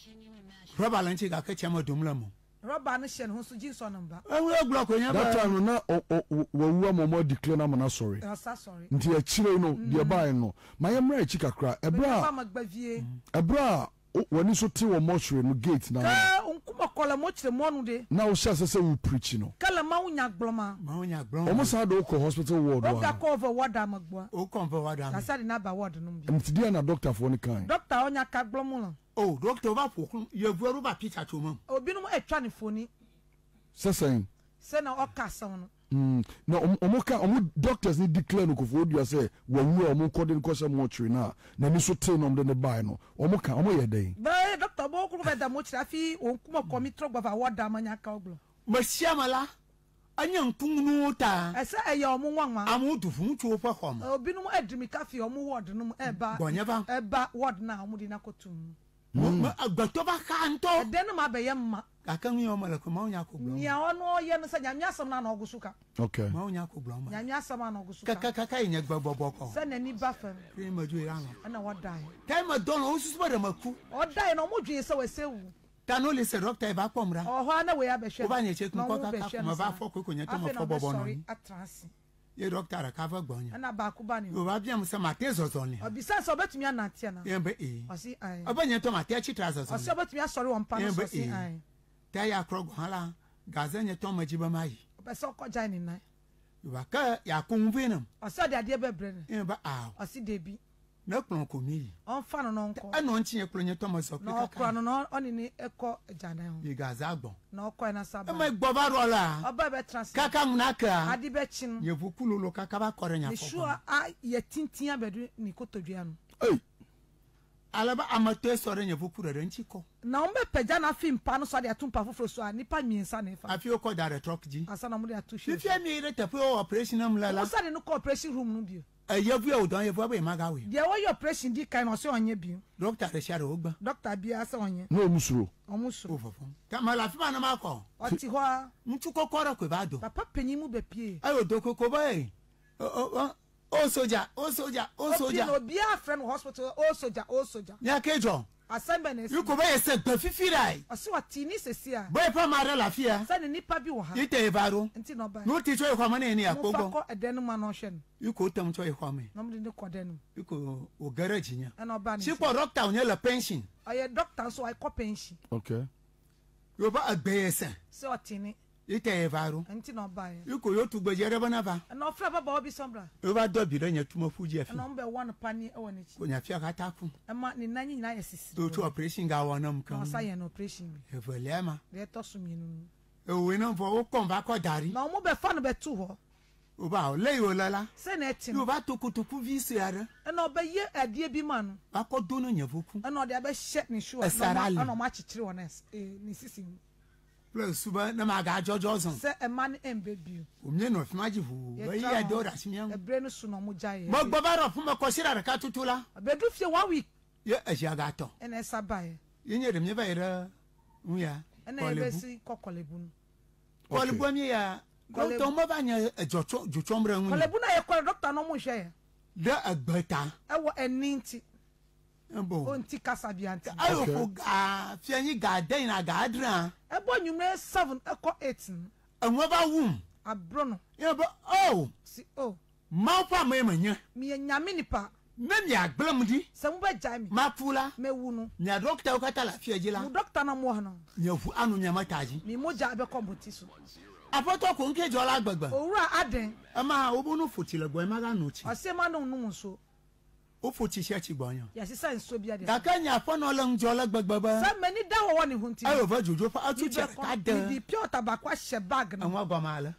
Roba lanchi ga ka chama dumla mo. Roba no hye no so dwinso no mba. E we block nya ba. That time na wawu amomo declare na mana sorry. I'm so sorry. Nti a chire no de buy no. Mayemra echi kakra. Ebra. Ba magbavie. Ebra wani so te wo mortuary no gate na. Ka unkuma kola mo kire mo no de. Na wo sha se we preach no. Kala ma unya gloma. Ma onya gbron. Omo sa do ko hospital ward Doctor wa. call over ward amagboa. O konfo wada. Na say na ba ward no bi. Nti dia na doctor for any kind. Doctor onya ka glomo no. Oh, doctor ba fokun ye vuaru ba picture to mom. Obi no etwa ne foni. Sesen. Se na okasa no. Mm. Na omo ka omo doctors ni declare no ko for dia say wawu omo ko de ko se mortuary na na ni so te no de ne buy no. Omo ka omo ye den. Ba kuru be da mo chira fi on kuma komi tro gba fa woda manya ka oglo Masiamala. Anya nkunu ta. Ese eye omu nwanwa. Amudu fun tu opa hom. Obinum edrimi ka fi omu word num eba. Bonyeva. Eba word na omu di na kotum. Ma agbato ba kanto. Eden ma be yemma. Aka nwi o mala ko ma onya ko gbo. Nya ono ye no sa nyame asem na na ogusuka. Okay. Ma onya ko gbo ma. Nyame asem na ogusuka. Kaka kaka nya gba bobo ko. Se na ni ba fam. Kri ma ju ira no. Na wadai. Kai ma don o susu ba da maku. Odai na omu dwen se we sewu. Tano le se doctor e ba pomra. Oho na we abehwe. Oba nya che kun ko kaka ma ba fo ko ko nya to ma fo bobo no. Atrasi. Ye doctor ka fa gbonya. Na ba ku ba ni. O ba bia mu se ma te zozo ni. Obisa so betumi anate na. Ye be e. Osi ai. Oba nya to ma te chi tra zozo. Osi betumi asori won pa no so si ai. Ta ya krogo hala. Gaza nya to ma jiba mai. Obesa ko jai ni nai. Wa ka ya kun vinam. Osi de ade be bre ni. Ye ba a. Osi debi. Na klon ko mi. On fa no nko. Ano nchi ye klon nya to ma so pe No kaka. kro no no oni ni eko jana ho. Ye gaza agbon. No ko na saba. E ma gbo ba ro la. Oba be trans. Kaka munaka. Adi be chin. Ye vukulu lo kaka ba kore nya Ni fo. sure a ye tintin abedu ni kotodua no. Hey. Alaba amato sore nya vukuru re nchi ko. Na on be peja na film pa no so de atumpa foforo so a nipa miensa na fa. Afi o ko da re truck ji. Asa na mo de atuhwe. Fifi mi re tapo operation am la la. O sa de no operation room no bio. E vu e odon ye vu ba maga we. De wo your operation di kan no so onye bio. Doctor re share ogba. Doctor bia sa onye. No musuro. Omuso. Ofofo. Ta ma la fi ma na ma ko. Oti ho a. Ntu kokoro ko ba do. Papa penyimu be pie. Ayo do koko ba e. O o o soja, o soja, o soja. No bia friend hospital o soja, o soja. Nya kejo. Asembe na esi. You ko ba se gba fifi rai. Osi wati ni sesi a. Boy pa ma re la fia. Sa ni nipa bi wo ha. Ite e baro. Nti no ba. No ti cho e kwa ma na ni Mo akogbo. fa ko edenu ma no hwe no. You ko tam cho e kwa me. No mo de ko denu. You ko o garage nya. E no ba ni. Si ko doctor onye la pension. Aye doctor so I ko pension. Okay. You ba agbeyesa. Se oti ni. Ite e baro. Nti no ba ye. You ko yo tu gbejere bana ba. E no fra baba obi sombra. You ba do bi re nya tuma fuji E afi. no mbe one pani e woni chi. Ko nya fia ka ta ku. E ma ni nanyi nyina ye sisi. Do tu operation ga wona m No kan. sa ye no operation bi. E volema. De to so mi nu. E we na fo o kon ba ko dari. Na mo be fa no be tu ho. O ba o le yo lala. Se na eti You no. ba to kutuku visi are. E no be ye adie bi ma no. Ba ko do no nya voku. E no de be hye ni sure. Esarale. E no ma chichire wona e ni sisi. Plus suba na ma ga jojo zon. Se e ma ni embe bi. O mye no fimaji fu. Ba yi ya do ra simian. E bre no su no mo jaye. Mo gbo ba ro fun mo ko sira re ka tutula. Be du fie one week. Ye e ja ga to. E na esa bae. Ye nye de mye ba ira. Uya. E na e be si kokolebu no. Ko le bo mi ya. Ko to mo ba nya jocho jochomre nwu. Kolebu na ye ko doctor no mo hwe ye. Da agbata. E wo eninti. Embo. O nti kasa bi anti. Ayo fo ga fianyi ga den na ga adran. E bo nwumre seven e ko eight. Enwo ba wum. Abro no. Ye ba oh. Si oh. Ma pa me manya. Mi nyame nipa. Me mi agblam di. Se mo be jai mi. Ma pula. Me wu no. Nya doctor ko ta la fiaji la. Mo doctor na mo ha no. Nya fu anu nya mataji. Mi mo ja be ko boti so. Apoto ko nke jola gbagba. Owura aden. Ama obunu futi le gbo ma ga no chi. O se ma no nu so. O futi she chi gboyan. Ya se sa nso bia de. Kaka nya afo no le jola gbagba ba. Se mani da wo woni hunti. Ayo va jojo fa atu che ka de. Di pure tabakwa she bag no. Anwa gba ma le.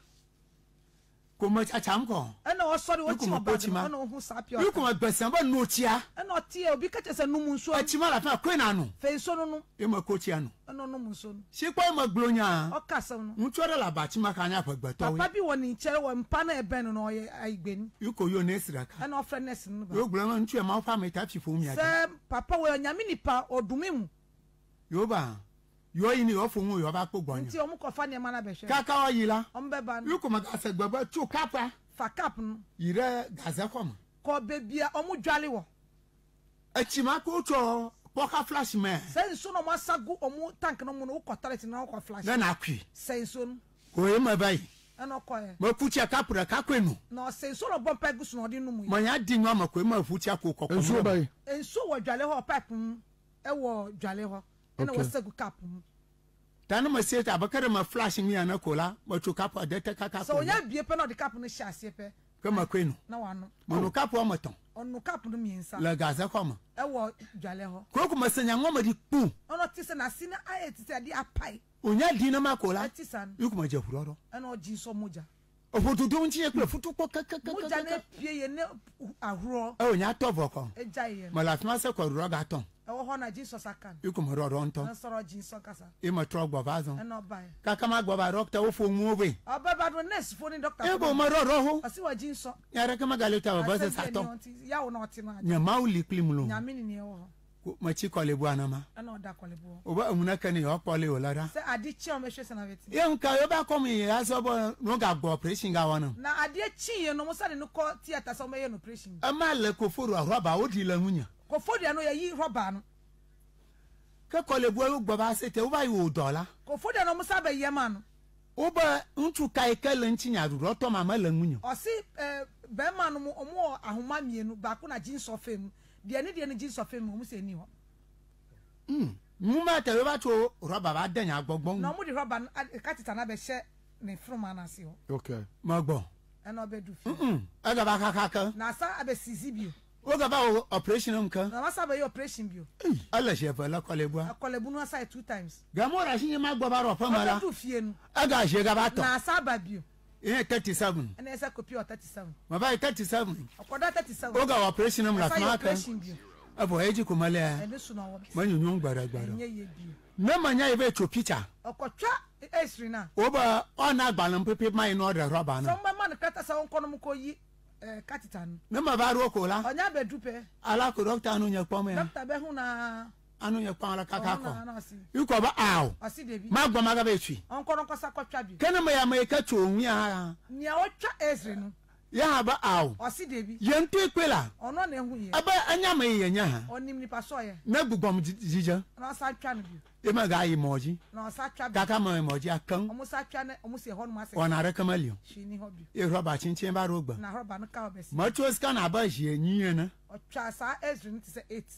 Ko ma cha cham ko. E na o sori wo chi mo bag Ukuma no hu sa pure. You kuma besan ba no chia. E na o tie obi ka che se nu mu nso. Achi ma la fa ko na no. Fe nso no no. E ma ko chia no. E no no mu nso no. Si kwa ma glonya. O ka se no. Nchore la ba chi ma ka nya fa gbato we. Papa bi woni chere wo mpa na ebe no no ye aigbeni. You ko yo na esira ka. E na o freshness no ba. Yo glama ntu ma fa me ta fi fo mi ade. Se papa wo nyame nipa odumi mu. Yo ba. Yo yi ni yo fo mu yo ba po gbonya. Nti o mu ko fa ne ma na be hwe. Kaka o yi la. O mbe ba no. You kuma ga se gbagba tu kapa. Fa cap no. Ire gaza kwama. Ko bebia o mu dwale wo. Achi ma ko cho poka flash man. Se nso no mo asagu o mu tank no mu no ko toilet na ko flash. Na na kwi. Se nso no. Ko e ma bai. E no ko ye. Ma puchi akapura ka kwenu. No se nso no bompa gusu no de no mu. Ma nya di nwa ma ko e ma fuchi akoko. Enso bai. Enso wo dwale ho pipe mu. E wo dwale ho. E na wo sagu cap mu. Tanu ma se ta bakare ma flash mi ana kola ma tu kapa de te kaka. So onya bie pe na de cap no hye ase pe. Ka ma kwenu. Na wa no. Mo no kapa o maton. Onu cap no miensa. La gaza kwama. E wo dwale ho. Ko ko ma senya ngoma di pu. Ono ti se na sina aye ti se de apai. Onya di na ma kola. Ati san. You kuma je furoro. E na o ji so moja. ofutu dum chi ekle futu ko kaka kaka Muja ne pie ye ne ahuro. o nya to voko Eja ye. mala tma se ko ro ga ton Ewo ho na Jesus akan. iku mo ro ro nton Na soro Jesus kasa. e mo tro gbo bazon E no bai. kaka ma gbo ba doctor wo fo mu we Oba ba do nurse fo ni doctor. e bo mo ro ro ho Asi wa Jesus. ya re kama galeta ba se sa ton Ya wo na oti na. nya mauli klimlo Nyame ni ne wo. ma chi ko le bu anama E na oda kwalebo. o ba umuna kan yo ko le olara Se adi chi o me hwe se na veti. ye nka yo ba kom ye aso bo no ga gbo operation ga wona Na adi chi ye no mo sa de no ko theater so me ye no operation. ama le ko foro roba o di la hunya Ko fodia no ye yi roba no. ke ko le bu o gbo ba se te o ba yo dola Ko fodia no mo sa be ye ma no. o ba ntu kai ke le ntinya ru to mama la hunya Osi eh be ma no mo omo ahoma mienu ba ko na jinso fem. De ne de ne jinso fem mo se ni ho. mm mu ma te yo ba to roba ba danya agbogbon Na mo de roba katita na be hye ne froma na se ho. Okay. ma gbo E na obedu fi. mm aga ba kaka ka Na sa abe sisi bio. o ga ba o operation nka Na ma sa be ye operation bio. ala she fa la ko le bu Akolebu no sa two times. ga mo ra shi ma gbo ba ro pa mala Obedu fie no. aga she ga ba to Na sa ba bio. e thirty-seven E na esa copy o thirty-seven. ma ba thirty-seven Akoda thirty-seven. o ga operation m la Sa ye ma ka operation bio. abo eji ko male E ne su na wo. ma nyunyu gbara gbara Nye ye bio. na manya ye be to picture Okotwa esri na. o ba ona gbalon pepe mai no de roba So na mba man kata sa wonko no mko yi eh katita no. na ma ba ro ko la Onya be dupe. ala ko doctor anu nya pom ya Doctor be hu na anu nya pom la kaka ko na asi. iko ba aw Asi debi. ma gbo ma ga be twi Onko no kosa kotwa bi. kana ma ya ma ka to onwi a Ni a otwa esri no. ya ba aw Asi debi. ye ntu epela Ono na ehu ye. aba anya ma ye nya ha Onim ni paso ye. na gbugbom jija Na sa twa no bi. e ma ga yi moji Na sa twa bi. kaka ma moji akan Omo sa twa ne omo se ho no ma se. ona re kamalio Shi ni ho bi. e roba chinchin ba ro gba Na roba no ka obesi. ma to scan aba ji enyi na Otwa sa esri no ti se eight.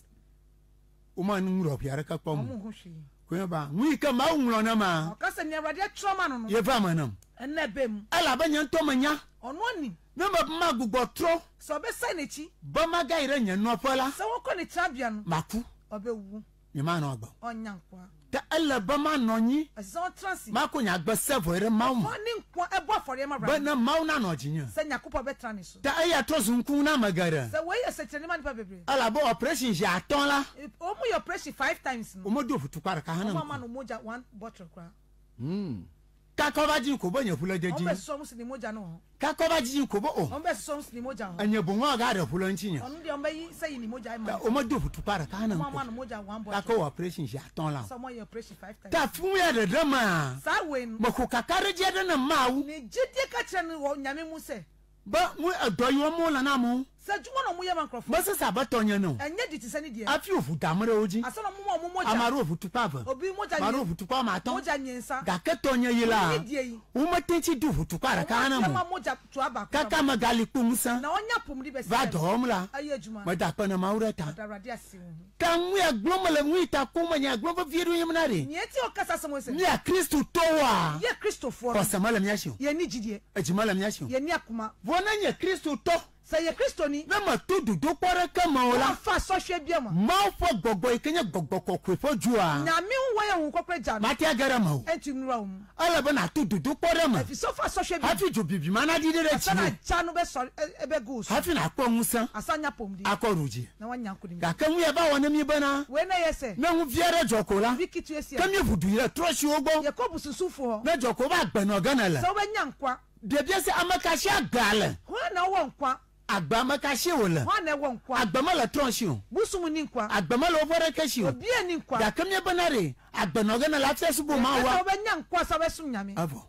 o ma nu ro piare ka pom Omo hu hwe. ko ba wi ka ma unro na ma Okasa ni awade trauma no no. ye fa manam Enne bem. ala ba nya nto manya Ono ni. na ma ma gugbo tro So be sai na chi. ba ma ga ire nya no pola Se wonko ni trabia no. maku Obewu. ni ma na ogba Onya nkwa. ta ala ba ma no nyi Asi on transi. ma ko nya gba sevo ire ma mu Oni nkwa ebo afore ma ba bra. na ma na no jinya Se nyakopo be trani so. ta aya to zunku na magara Se we ye se trani man pa bebre. ala ba operation ja ton la O mu your pressure five times o no. mo do futu kwara ka O ma hana no moja one bottle kwa. Mm. ka ko ba jin ko bo nya fula O jeji be so mu si ni moja no. ka ko ba jin ko bo o O be so mu si ni moja ho. anya bu ngo ga da fula nchinya Onu de o be yi say ni moja ta ma. o mo do futu kwara ka hana O ma ko no moja one ka bottle. ko operation ja ton la So mo your pressure five times. ta fu ya da dama Sa we no. ma ko kakare je da na mawu Ni jide ka kire no wo nyame mu se. ba mu adoyo mo la na mu Se juma no mu ye man krofo. ba se sa ba tonya no Enye di ti se ni de. afi ofu damre oji Asa no mu mo moja. amaro ofu tu pava Obi moja maro ni. ofu tu pa ma ton Moja nyensa. ga ke tonya yila Ni die yi. o ma tenchi du futu kwara ka hana Ma mu moja to aba. kaka magali kunsa Na onya pum di be se. va domla Aye juma. ma da pa na maureta Da radi asi wo. ka mu ya gloma la mu ita ko ma nya gloma vieru yimnare Ni eti o kasa se mo se. ni ya kristo towa Ye Christopher. ko samala mnyasho Ye ni jidie. ejimala mnyasho Ye ni akuma. bona nya kristo to Se ye Christo ni. na ma to du do pore ka ma La ola fa so hwe bia ma. ma fo gbogbo ikenya gbogbo ko kwefo jua Na mi wo ye hu kokre ja no. ma ti agara ma o Enti nura um. ala ba na to du do pore ma Efi so fa so hwe bia. hafi jo bibi mana di dire Asa na chi ja no be so ebe go so. hafi na kwa musa Asanya pom di. akoruji Na wanya nkodim. ga kan wi ba wona mi bana We na ye se. na hu viere jokola Wiki tu esi. kan mi fudu ire troshi ogbo Ye ko bususufu ho. na joko ba gba na ogana la Se we nya nkwa. de bia se amakashi agale Ho na wo nkwa. agba amakashi wala Ho na wo nkwa. agba mala troshi o Busum ni nkwa. agba mala overe kashi o Obi ni nkwa. ga kan mi banare agba na ogana la fese bu ma Asa wa we nya nkwa sa we sum nyame. avo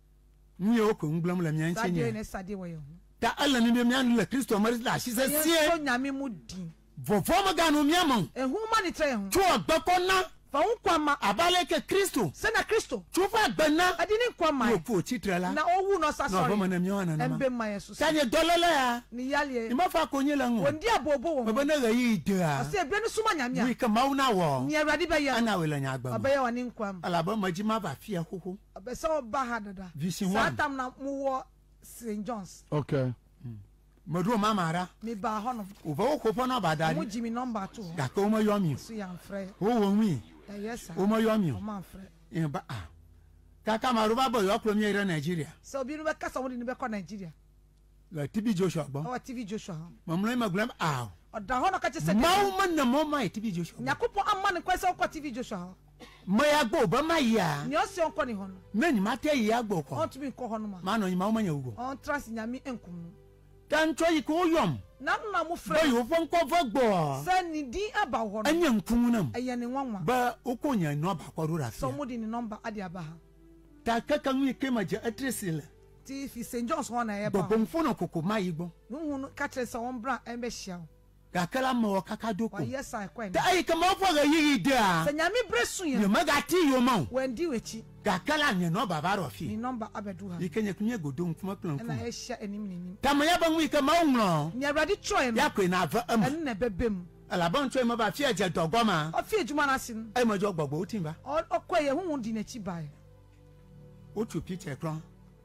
mi o ko ngblom la mi Sade anchi ne sade wo ye hu. ta alla ni mi an la kristo mari la shi se Ye so sie nyame mu din. vo vo ma ga no mi amon Ehu ma ni tre hu. tu agba ko na Fa hu kwa ma. abale ke kristo Se na Christo. tu fa agba na Adi ni nkwa ma. yo ko chitrala Na owu no sa no sorry. vo ma na mi wana na ma Embe ma yesu. tanye dolala ya Ni yale. ni ma fa ko nyela ngo Wondi abobo wo. baba na ga yi de a Ase ebie no suma nyame wi a. ka mauna wo Ni awurade be ye. ana wela nya agba Obe ye wani nkwa m. ala ba maji ma ba fia hoho Obe se oba ha dada. Vision Sa one. tam na mu wo Saint John's. Okay. madu ma mara Me ba ho no. o ba ko po na ba Mu dadi jimi number two. ga ko mo yomi So ya mfre. o wo mi Eh yes sir. o mo yomi O ma mfre. e ba ah kaka maruba boy wa premier era Nigeria so obi no be kasa wodi ni be ko Nigeria la T B Joshua bo o T V Joshua mamlo magulam aw oda ho no ka che se mawu man na mo mai T B Joshua nyakopo amma ne kwese ko T V Joshua maya gbo ba maya ni o se onko ni ho no nani mate yi agbo ko on to be ko ho no ma ma no nyima wo manya ugo on trans nyami enkum dan toyi ko yom na na mo frɛ boy wo fon ko fogbo se ni din aba ho no anya nkun nam eye ni nwanwa ba okonya no ba ko rura so mo di ni number ade aba ha ta kaka nwi kema je atresile ti fi Saint John's ho na ye ba bobon fo no kokko mai gbo nu hu ka kire se won bra en be hia ga kala ma kaka doko wa yes I kwa ta ai kama fo ga yiri da se nyami bresu ye ni maga ti yo ma wendi wechi ga kala nye no baba ro fi ni number abedu ha ikenye kunye godon kuma plan na kuma ye hia enim nenim ta ma ya ba nwi kama unro ni awrade choy no ya kwe na ava am en na bebem ala bon choy ma ba fi eje dogoma o fi ejuma na sin ai ma jo gbogbo otimba o kwa ye hu di na chi bai o tu picture kron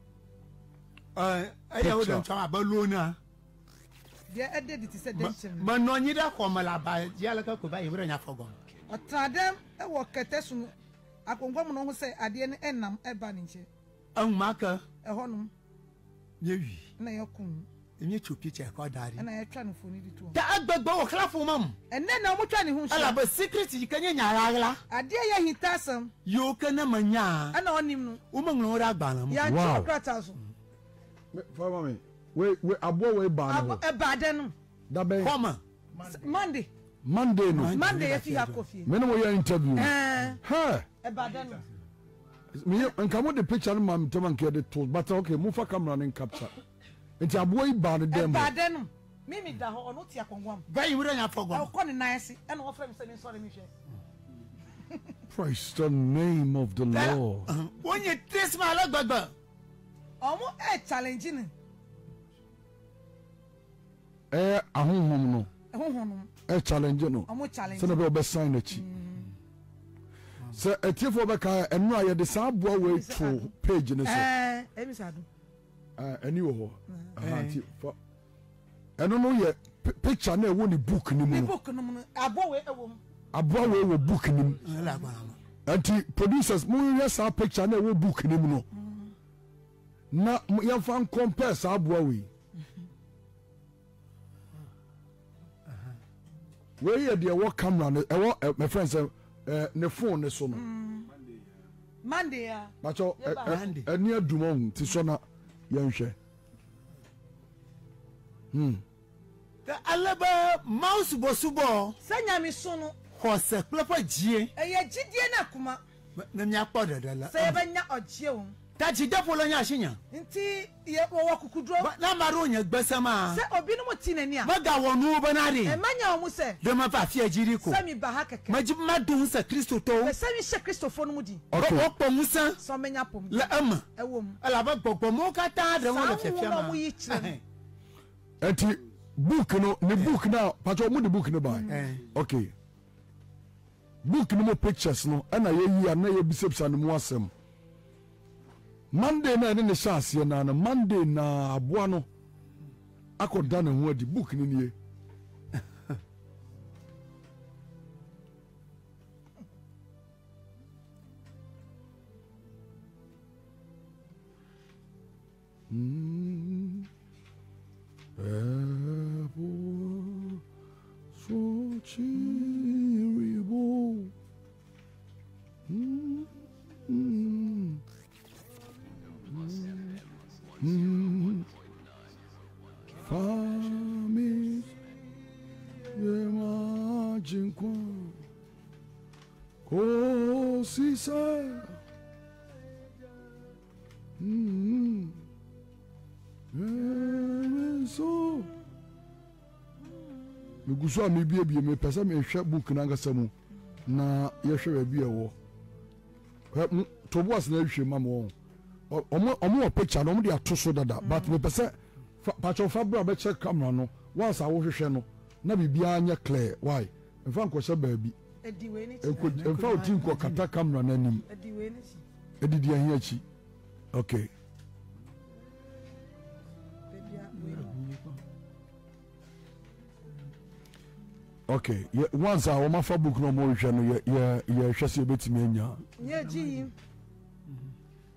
eh ai ya wo don chama ba lona dia ede di ti se dem chin ma no nyi da ko mala ba ya la ka ko ba yewre nya fogon o tradem e wo ketesu akongwa mu no ho se ade ne enam e ba ni nche an maka e honum yewi na ye kun enye tu picture ko dari na ye twa no foni di to ta agbagba o kla fo mam enne na mo twa ni hu ala ba secret yi kanye nya ala ade ye hitasam yo kana manya ana onim no o mangno ra gba na mo ya Wow. chokrata so Fama me. We we abo we ba no. e ba de no Da be koma Monday Monday no. Monday ye fi ha kofi Me no we interview. eh Ha. e ba de no Me nka mo the picture no mam to man ke the tool but okay mo fa camera and capture. Nti abo we ba no e dem. ba de no mimi da ho ono ti akongwa ba yewre nya e fogon ko ni nice e na wo frɛ me se ni sorry mi hwɛ Praise the name of the Lord. onye tres ma ala gbagba omo e challenge ni Eh ahonhom no. e ho ho no Eh challenge no. omo challenge Se na be obe sign na chi. Se etiefo be ka enu aye de sa abo we to page ne so. eh e mi sa do Eh ani wo ho. Aha ti fa. Eno no ye pi- picture na e wo ni book ni mu. ni no. book no mu abo we e wo mu Abo we wo book ni mu. ala gba na Anti producers mu ye sa picture na e wo book ni mu no. Na ye fa compare sa abo we. We ye de wo camera no e wo my friend say eh ne phone ne so no. Monday ya Macho Ye ba. ani aduma hu ti so na ye nhwe. Hmm. ta ala ba mouse bosubo se nyame so no ko se plepa jie e ye gidie na kuma na nya kpo dadala se ye banya ogie wo ta ji defo lo nya shinya nti ye wo wo kukudro na maro nya gbasama se obi no mo ti nani a maga wonu banare e manya wo mu se de ma fa fi ajiri ko se mi ba ha keke maji madu sa kristo to e se mi hye Christopher no mu di Okay. o po musa so menya pom la ama e wo mu ala ba gbogbo mo ka ta de won le Saa fefia wo na ma mo yi kyerɛ Enti book no ne book na pacho mu the book no ba. eh Okay. Book no mo pictures no ana ye yi na ye bisepsa no mo asem. Monday na ne ne chance na na Monday na aboa no akoda ne ho adi book ni nie. Mm. Ebo so chiribo. Mm. Mm. Mm. Fami yema jinkwa ko sisa. Mm. Mm. So meguso a mebiebie mepɛ sɛ mehwɛ book no ankasa mu na yɛhwɛ baabi ɛwɔ toboas na ahwɛ ma mo ɔmo wɔ picture no ɔmo de ato so dada but mepɛ sɛ pakyɛw fa bra bɛkyɛ camera no once a wohwehwɛ no na biribiara nyɛ clear why mfa nkɔhyɛ baabi e di we ni mfa oti nkɔ kata camera no anim e di we ni ɛdidi ahi akyi okay okay yeah, once a wɔn afa book na wɔn rehwɛ no yɛ yɛ yɛhwɛ sɛ yɛbɛtumi anya nye ji yi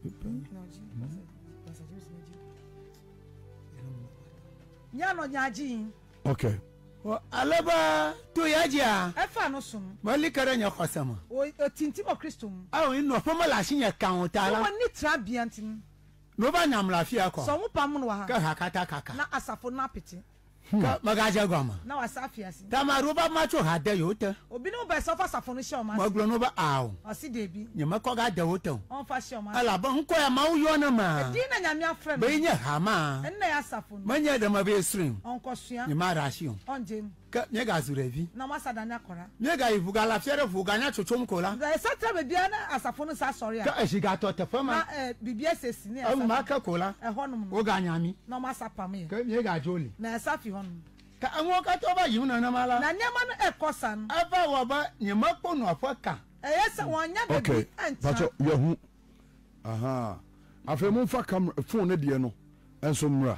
Nyano nyaji. Okay. Alaba to yaja. Efa no sum. Mali karanya kwasama. O tinti mo Kristo mu. Ah, ino fama la shinya kaunta la. So woni trabiantin. No ba nyam lafia ko. So mu pam no wa ha. Ka hakata kaka. Na asafo na pete. Ka magaja goma. Na wasafia si. Tama roba macho hada yote. Obi no ba sofa asafo no hye o ma. Maglo no ba aw. Osi debi. Nyama ko ga da wote. On fa hye o ma. Ala ba nko ya ma uyo na ma. Di na nyame afrem. Be nya hama. Enna ya asafo no. Manya da ma be stream. On ko sua. Nyama rashion. On jem. Ka nyega zurevi. Na masada na kora. Nyega ivuga la fiere vuga nya chochom kola. Da esatra be bia na asafo no sa sorry a. Ka eshiga to te fama. Na eh bibia sesi ne Awu asafo. ma ka kola. E honum. O ga nyami. Na masapa me. Ka nyega joli. Na esafi honum. Ka anwo ka to ba yuna na mala. Na nyama no ekosa no. Aba wa ba nyama kpo no afaka. E yesa wonya be Okay. bi enta. Pacho yehu. Aha. Afa mu fa camera phone ne de no. Enso mra.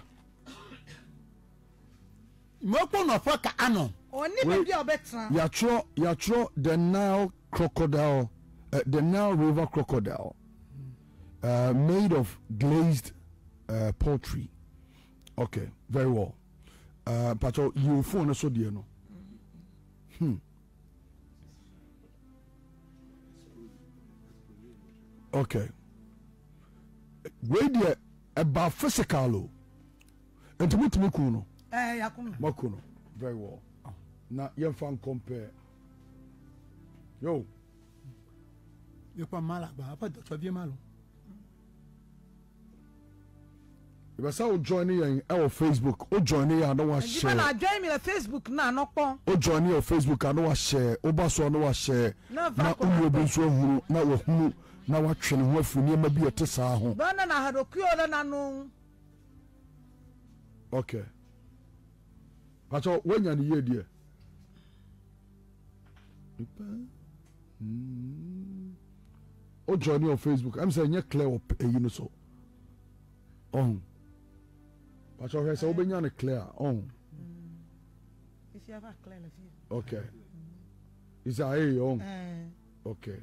Moko no afaka ano. Oni be bia obetra. Yatro yatro the Nile crocodile, uh, the Nile River crocodile, uh, made of glazed uh, poultry. Okay, very well. Uh, Pacho, you phone so dear no. Hmm. Okay. Wait there about physical. And to meet me kuno. Eh yakum. Makuno. Very well. Na yen fan compare. Yo. Yo pa mala ba apa do so bi malo. If I say o join yen our Facebook, o join yen and wa share. You na join me on Facebook na no pon. O join yen Facebook and wa share. O ba so no wa share. Na uyo bi so huru na wa huru na wa twene ho afuni ma bi ete saa ho. Ba na na hadokuo na no. Okay. Pacho wenya ni ye die. Mm. O join you on Facebook. I'm saying you clear up e you know so. On. Pacho he say obenya na clear on. If you ever clear the view. Okay. Is that hey on? Eh. Okay.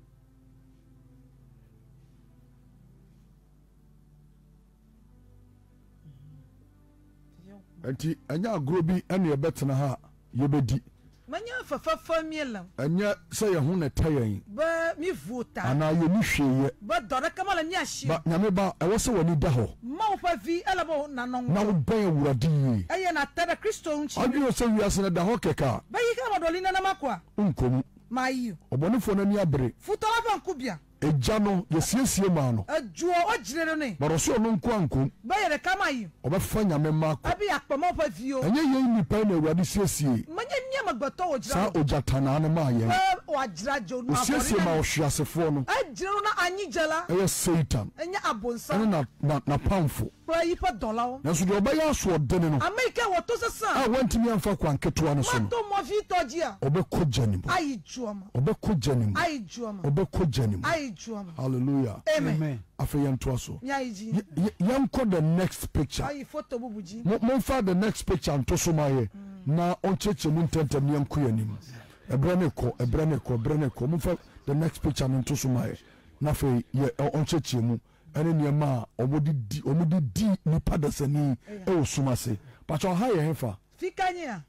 Enti anya agro bi ene yebetena ha yebedi. Manya fafafa mielam. Anya say ye hu na tayen. Ba mi vota. Ana ye ni hweye. Ba dore kamala nya hye. Ba nyame ba e wo se woni da ho. Ma wo fa vi elabo na no. Na wo ben awurade yi. Eye na tada Kristo nchi. Adi wo se wiase na da ho keka. Ba yi ka modolina na makwa. Nkomu. Ma yi. Obonefo na ni abere. Futo la ban kubia. Eja no ye siesie ma no. Ajuo ogire ne. Baro so no nko ankom. Ba ye kama yi. Obefa nyame mako. Abi akpama fa vio. Enye ye ni pa na awurade siesie. Manya nyama gbato ogire. Sa ojatana na ma ye. Ba wajira jo no. Siesie ma ohwiasefo no. Ajire na anyi jala. Eye Satan. Enya abonsa. Ene na na, na pamfo. Ba yi pa dollar. Na so de obaya so dene no. America wo to sesa. Ah wantimi amfa kwanketo no so. Mato mo vi tojia. Obekọ janim. Ayi juama. Obekọ janim. Ayi juama. Obekọ janim. Ayi juama. Hallelujah. Amen. Afa yanto so. Nyaiji. Yanko the next picture. Ayi photo bubuji. Mo fa the next picture anto so maye. Na oncheche mu ntentem ne yanko yanim. Ebrane ko, ebrane ko, ebrane ko. Mo fa the next picture anto so maye. Na fe ye oncheche mu. Ene niema omodi di omodi di nipa dasani e osumase. Pacho ha ye hefa. Fikanya.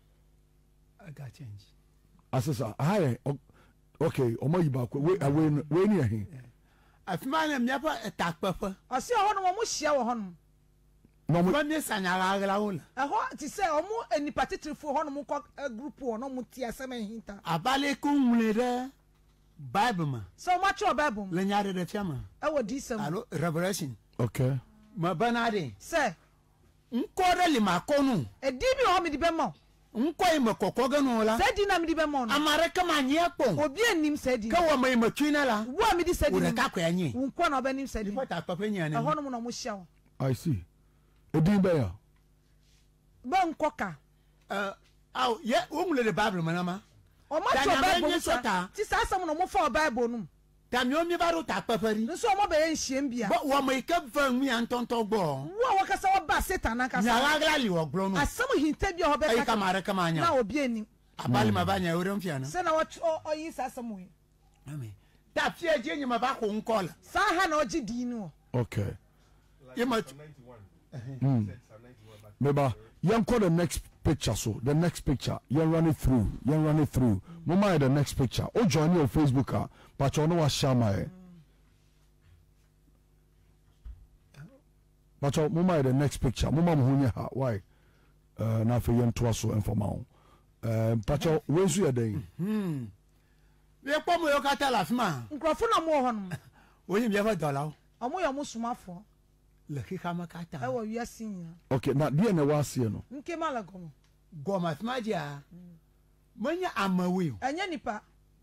I got change. Asesa ha ye okay, omo yiba ko we we we ni ehin. Afima na mnyapa etakpepe. Asi ho no mo hia wo ho no. No mo Ba ne sanyala agla wona. Eho ti se omo enipa titrifo ho no mo ko group ho no mo ti asema hinta. Abale ko nwure Bible ma. So ma cho Bible. Le nyaade de fiama. E wo di sem. Alo Revelation. Okay. Ma banade. Se Nkore li makonu. e di bi ho mi di be mo. Nko ime kokoga no la. Se di na mi di be mo no. Amare kama nye kpon. Obi enim se di. Ka wo mai matwina la. Wo mi di se di. Wo ka kwa nye. Nko na obenim se di. Ipo ta papa nya E ne. ho no mo no mo hia wo. I see. Edin be ya. Ba nko ka. Eh aw ye wo mule de Bible manama. O ma cho Bible so ta. Ti sa asem no mo fa Bible no. Tamyo mi baro ta papa ri. Nso mo be nhiem bia. Bo wo mai ka fa mi antonto gbo. Wo wa kasa wo ba Satan aka Nya sa. agla li wo gro no. Asem hinta bia ho be Ai ka. ka mare kama nya. Na obi enim. Abali mabanya ewure mfia na. Se na wo oyi sa asem wi. Amen. Ta fie je nyima ba ko nkola. Sa ha na oji di no. Okay. You might. Meba, you call the next picture so the next picture you run it through you run it through mama the next picture o join your Facebook ah but you know what shama but you mama the next picture mama muhunya ha why uh na fe yen to so informa uh but you when so you dey hmm we pom yo kata la fima nkrofo na mo ho no oyin bi fa dola omo yo mo sumafo le kika makata e wo wiase nya okay na dia na wase no nke mala gomo goma smaja manya amawi anya nipa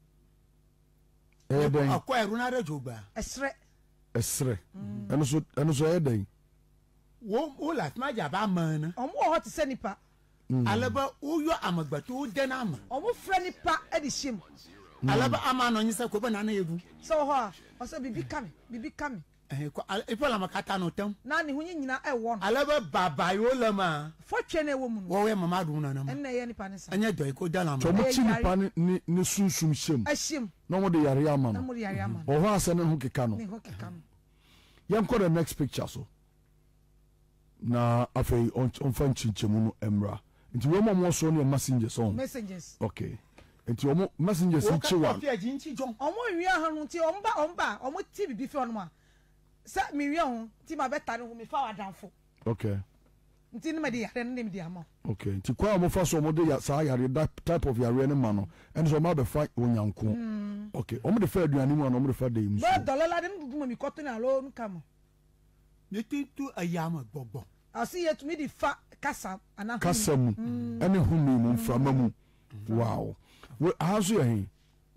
e den akwa eru na rajogba esre esre eno so eno so e den wo wo la smaja ba man omo ho te se nipa alaba uyo amagbato u den ama omo fra nipa e di shim alaba ama no nyisa ko ba na na evu so ho o so bibi kame bibi kame eh ko ipola makata no tem na ne hunyi nyina e wo no alaba baba yo lama fotwe na e wo mu no wo we mama du na na enne ye nipa ne sa anya do ko dala so ma mo chi nipa ni ni sunsum shem ashim no mo de yare ama na no mo ri yare ama o ho ase ne ho keka no ne ho keka no yam call the next picture so na afei on on fan chinchemu no emra nti wo mo mo so ne messenger so messages okay nti wo mo messengers wo chi wa ka fi jinchi jon omo wi ahun nti omba omba omo ti bibi fi onuma sa mi wi ahun ti ma beta ne ho mi fa wadanfo okay nti ne me de yare ne me de ama okay nti kwa mo fa so mo de ya sa yare that type of yare ne ma no and so ma be fa onyanko okay omo de fa aduane mu na omo de fa de im so ba dolala de ndu mi koto na lo nka mo ne titu ayama gbogbo asi yetu mi di fa kasa ana kasamu ene hunu mu mframa mu wow we hazo yen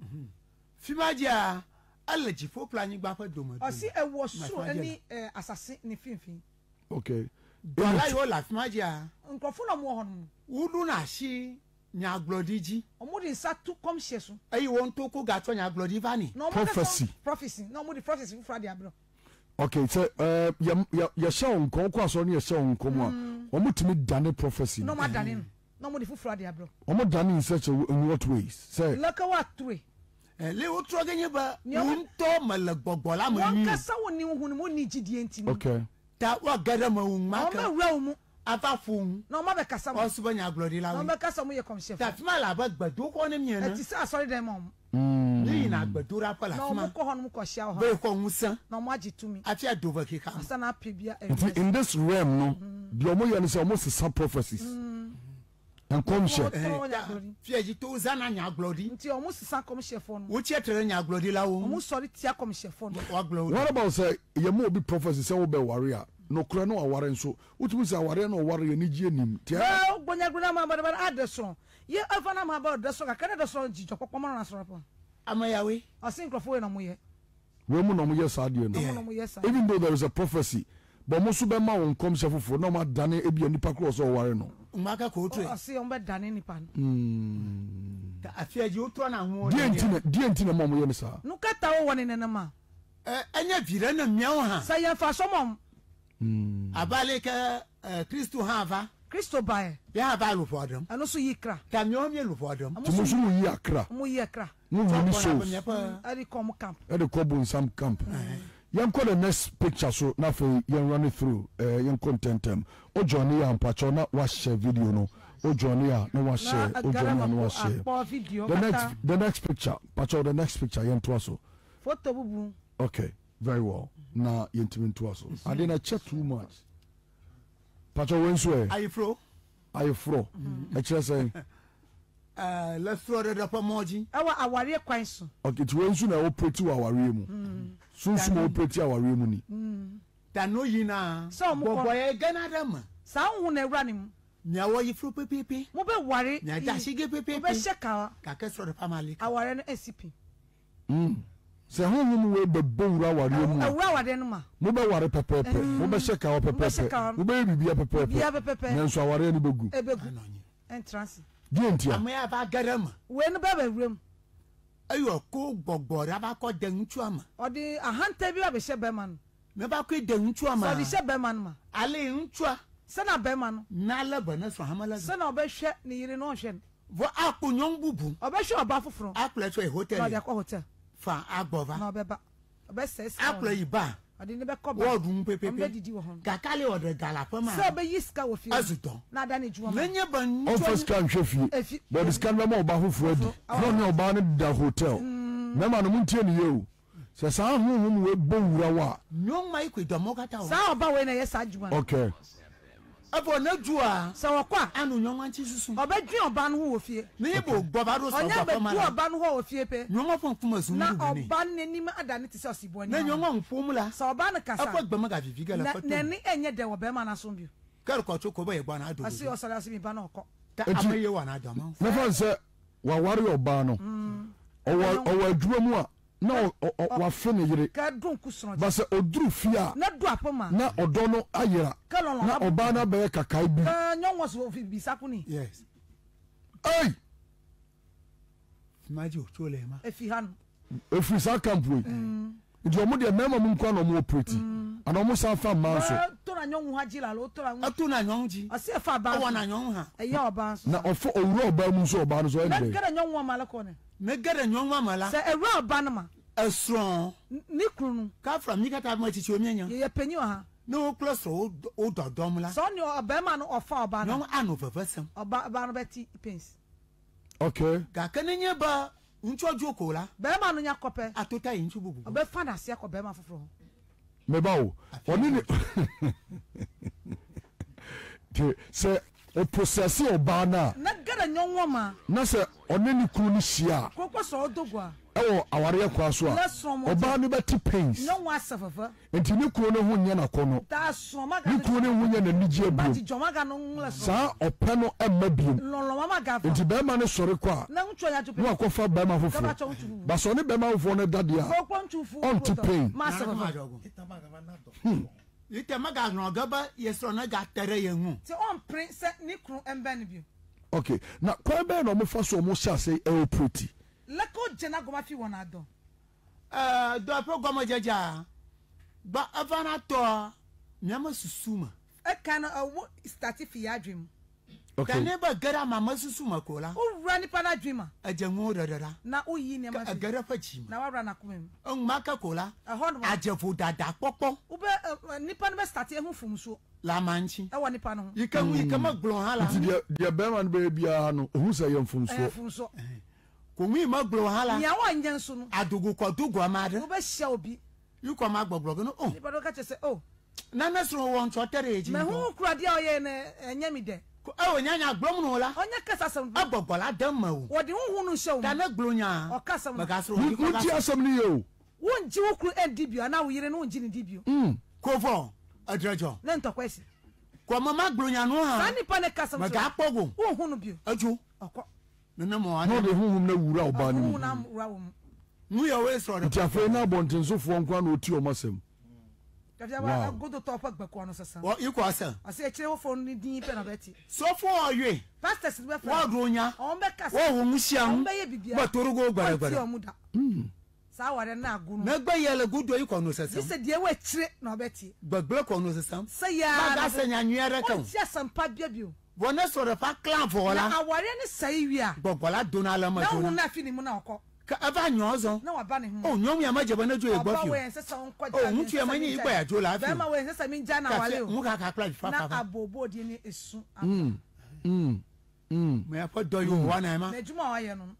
fimaja allergy fo plan gba fa domo asi ewo so ani asase ne finfin okay dola yo la fimaja nkofo na mo ho no wudu na shi nya glodiji omo di nsa tu kom hye so ayi won to ko ga to nya glodi vani no Prophecy. prophecy no mo di prophecy fu fra de abro okay so uh ya ya ya shaw nko kwa so ne ya shaw nko mu a omo timi dane prophecy no ma dane no no mo di fu fra de abro omo dane in such a in what ways say laka wa three eh le o tro genye ba Nyo- un to mala gbogbo la mo won ni kasa woni hu mo ni gidie enti no okay ta wa gada ma un o ma maka wura mu afa fun no ma be kasa mo o su ba nya glodi la no wi be kasa mo ye kom chef ta fima la ba gbado ko ne mi na eti sa sorry dem mom mm ni na gbado ra pa la no mo fima ko ho no mo ko hia ho be ko nsan no mo agi tumi afi adova kika asa na pebia nti in this realm no the omo ya ne say omo se some prophecies and come share fi aji to zana nya glodi nti o mo sisa kom chef no wo che tere nya glodi la o mo wo sorry tia kom chef no wa glodi what about say ye mo be prophecy say wo be warrior no kura no aware nso utumi say aware no warrior ni gie nim tia ba gbonya gbonya ma ba ba adeso ye afa na ma ba adeso ka kana adeso jijo kokko mo na so rapo amayawe asin krofo we na mo ye we mu no mo yes adie no mo no mo ye sa even though there is a prophecy but mo so be ma won come chef for no ma dane e bia nipa cross o ware no umaka ko tre asin on be dane nipa no mm ta afi aji o to na ho die ntina die ntina mo mo ye ne sa no kata wo woni ne ma eh anya vire na miawo ha sa ye fa so mom mm abale ka kristo ha va kristo bae ya ba lu fodam ano so yikra ta miawo mi lu fodam ti mo so mo yi akra mo yikra mo ni souls ari kom camp at the Kobo in some camp. Yam call the next picture so na for yan run it through uh yan content them. O Johnny and Pacho na wa share video no. O Johnny na wa share. O Johnny na wa share. The next the next picture, Pacho the next picture yan to so. photo bubu Okay, very well. Na yan to to so. I didn't check too much. Pacho when so are you fro are you fro? I just say eh let's throw the up moji awa aware kwan so okay, to when so na operate our mu. So so operate our mu ni. ta no yina So, mo bobo e gana dama sa hu na ewra nim nya wo yi fro pepepe mo be ware nya da shige mo be pepepe sheka ka ka throw the family aware no asipi Mm. Se ho hu we be bowura ware mu. awura ware no ma Mo be ware pepepe, mo be sheka o pepepe. Mo be bibia pepepe. bia pepepe Nanso aware ni begu. ebegu anonye entrance Die ntia. amaya ba gadama we no be be wrem ayo ko gbogbo ra ba ko de ntu ama odi ahanta bi ba be she be man me ba ko de ntu so ama di she be man ma ale ntu a se na be man na la bana so hamala se na obe hwe ni yire no hwe vo akunyon bubu obe hwe oba foforo akula to e na hotel dia ko hotel fa agbova na obe ba obe se se akula yi ba ade ne be ko ba wo dum pepe be didi wo ho kakale o de gala pa ma se be yiska wo fi azuton na da ne juwa menye ban on first can hwefie but this can me oba hofu adi no ne oba ne da hotel me ma no muntie ne ye o se sa honhom we bowura wa nyom mai kwe domo kata o sa oba we na ye sa juwa okay afọ na jua se wo kwa anu nyom anti susu oba dwi oba no ho wo fie me bo boba do so onya be papa ma dwi oba no ho wo fie pe nyom afọ kuma su na mu ni oba ne nim ada ne ti se osibo ni na nyom anfo la se oba ne kasa afọ gbama ga fifi gala na foto na ni enye de wo be ma na so bi kar ko choko ba ye gba na ado asi osara asi mi ba na okọ ta amaye wa na ado ma me fan se wa ware oba no owa owa adwuma mu a na wa fe ne yire ka dun ku soro ba se oduru fia na du apoma na odo no ayera kalon na oba na be kakai bi ka nyon wo so fi bi sakuni yes ei maji o chole ma e fi hanu efiri sa camp we nti omo de mema mu nkwa na omo operate ana omo sa fa man so to na nyon ha jila lo to na atu na nyom ji asi e fa ba o wa na nyom ha e ya oba so na ofo owura oba mu so oba no so na ende gere nyon wo mala ko ne me gere nyom wa mala se e ra oba na ma esron ni krunu ka from mi kata ma chichi omienya ye ye penyi ha no close o o dodom la so ni oba ma no ofa oba na nyom anu fefesem oba oba no beti pens okay ga kenenye ba nchoju ko la be ma no nya kope atota yin chu bubu oba fa na se ko be ma foforo me ba o oni ni te se o process oba na na gere nyon wo ma na se oni ni kunu ni hia kokko so odogwa ewo aware kwa so a oba no beti pains nyon wa safafa enti ni kunu no ho nya na kono ta so ma ga ni kunu no ho nya na niji ba abio ti joma ga no ngla so sa ope no emma bio lolo mama ga fa enti be ma ne sore kwa na ncho ya tupe no akofa be ma foforo ba so ne be ma foforo ne dade a kokko nchufu on to pain ma safafa ite maga no gaba yesro na ga tere ye hu ti on print se ni kru emba ni bio okay na kwa be no mo fa so mo sha say e operate leko jena goma fi wona do eh do pe gomo jeja ba avana to nyama susuma e kan o start fi ya dream okay tane ba gara mama susuma kola o rani pana dream ajanwo dadada na o yi ne ma fi gara fachi na wa rana kumem on maka kola e ho no ajefu dada popo ube nipa no be start e hu fumso la manchi e wo nipa no yika mu yika ma glon hala ti de de be ma no be bia no hu say yem fum e so fumso ko mu ma glon hala ya wa nyen so no adugu ko dugu amade ube hia obi yuko ma gbogbro no oh nipa do ka chese oh na na so won chotere eji me hu kura dia o ye ne enya mi de ko e o nyanya glom no la onya kasa sam agbogbola dan ma o wo de hu hu no hye ta o na glonya o kasa ma ga so mu ti asem ni yo won ji wo kru endibio na wo yire no nji ni dibio mm ko fo adrejo na ntokwesi ko mama glonya no ha sa nipa ne kasa ma ga pogo wo hu no bio aju okọ nana mo no ane de hunhum na wura oba ni hu mu na ra wo mu mu ya we so ti afre na bonten so fo nkwa na oti o masem tafia ba godo to pa gbeko no sesa o iko asa ase e kire wo fo ni din pe na beti so fo oye pastors be fa wa glonya o be kasa wo wo musia o hu be ye bibia ba torugo gbare ti gbare o mu da sa ware na agunu na gba yele gudo iko no sesam se de we kire na beti gbagble ko no sesam se ya ba ga se nya nwere kan ti asampa bia bio wona so re fa clan fo na la aware ni sai wi a gbogbola dona la ma na hu dona na fi ni mu na okọ ka ava nyozo na wa ba ni hu o nyom ya majeba na jo e ba gbafio we sesa on kwa o mutu ya manyi igba ya jo la ba afio ma we sesa mi nja na wale o mu ka ka clutch fa na fa abobo di ni esu mm mm mm me afa do yo wana ma na juma wa ye no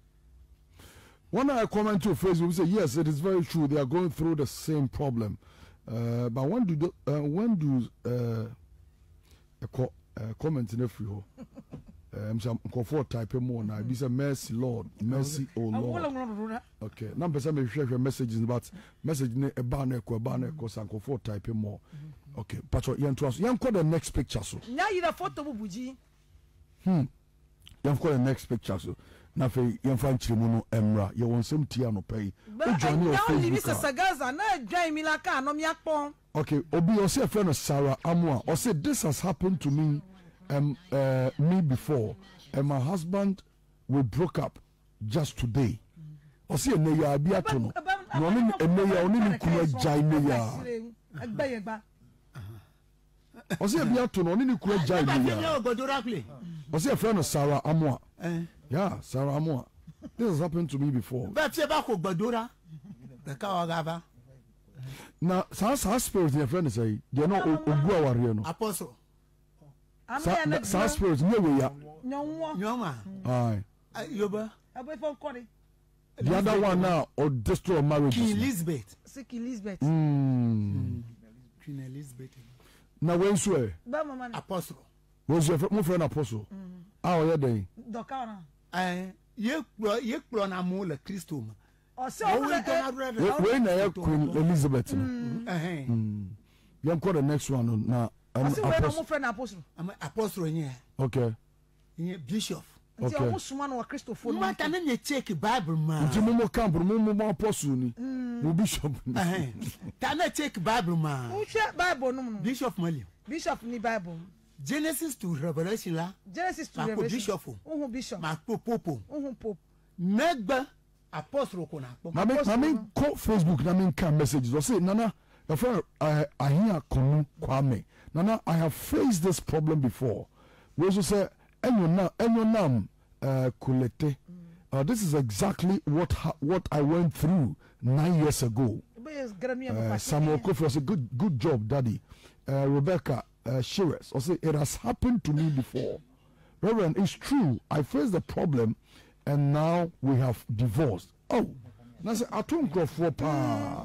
When I comment to Facebook, we say yes, it is very true. They are going through the same problem. Uh, but when do the, uh, when do uh, a co- uh, comment in every hole? I'm some comfort type more now. Be say mercy, Lord, mercy, oh Lord. Okay. Now, person may share your messages, but message ne a banner, a banner, cause I'm comfort type more. Okay. But you want to ask, you the next picture so. Nya yi da photo bubuji. Hmm. You the next picture so. Na fe yemfa nchirimu no emra ye wonsem tia no pay e join your Facebook Facebook Sagaza na join mi la ka no mi akpon. Okay, obi o say friend Sarah Amwa o say this has happened to me um uh, me before and my husband we broke up just today. O say ne ya bi ato no no ni ene ya oni ni kunu jai ne ya agba ye gba. O say bi ato no oni ni kunu jai ne ya o say friend Sarah Amwa eh yeah Sarah Amwa this has happened to me before ba tie ba ko gbadora be ka o ga ba na saa saa spirit your friend say they no ogu aware no apostle saa spirit nye we ya nyonwo nyoma ai yoba abefo nkore the other one now or destroy marriage Queen Elizabeth Sick Elizabeth mm Queen Elizabeth na when so ba mama na apostle was your my friend apostle ah o ye den doka na eh ye kro ye kro na mo la Kristo ma o se o o we na na we na ya Queen Elizabeth no eh you call the next one na o se we na apostle mo friend apostle apostle nye okay nye bishop nti o musuma no wa Christopher ma ta na nye check Bible ma nti mo mo camp mo mo apostle ni mo bishop eh ta na check Bible ma o hwe Bible no bishop mali bishop ni Bible Genesis to Revelation la Genesis to ma ko Revelation bishop o bishop ma ko popo o pope megba apostle ko na po na me na me call Facebook na me can messages o say nana your friend I I hear Konu Kwame nana I have faced this problem before we also say enyo na enyo nam uh kulete uh, this is exactly what ha what I went through nine years ago uh, Samuel Kofi was a good good job daddy uh, Rebecca uh, Shires also it has happened to me before Reverend it's true I faced the problem and now we have divorced oh na say atom crofo pa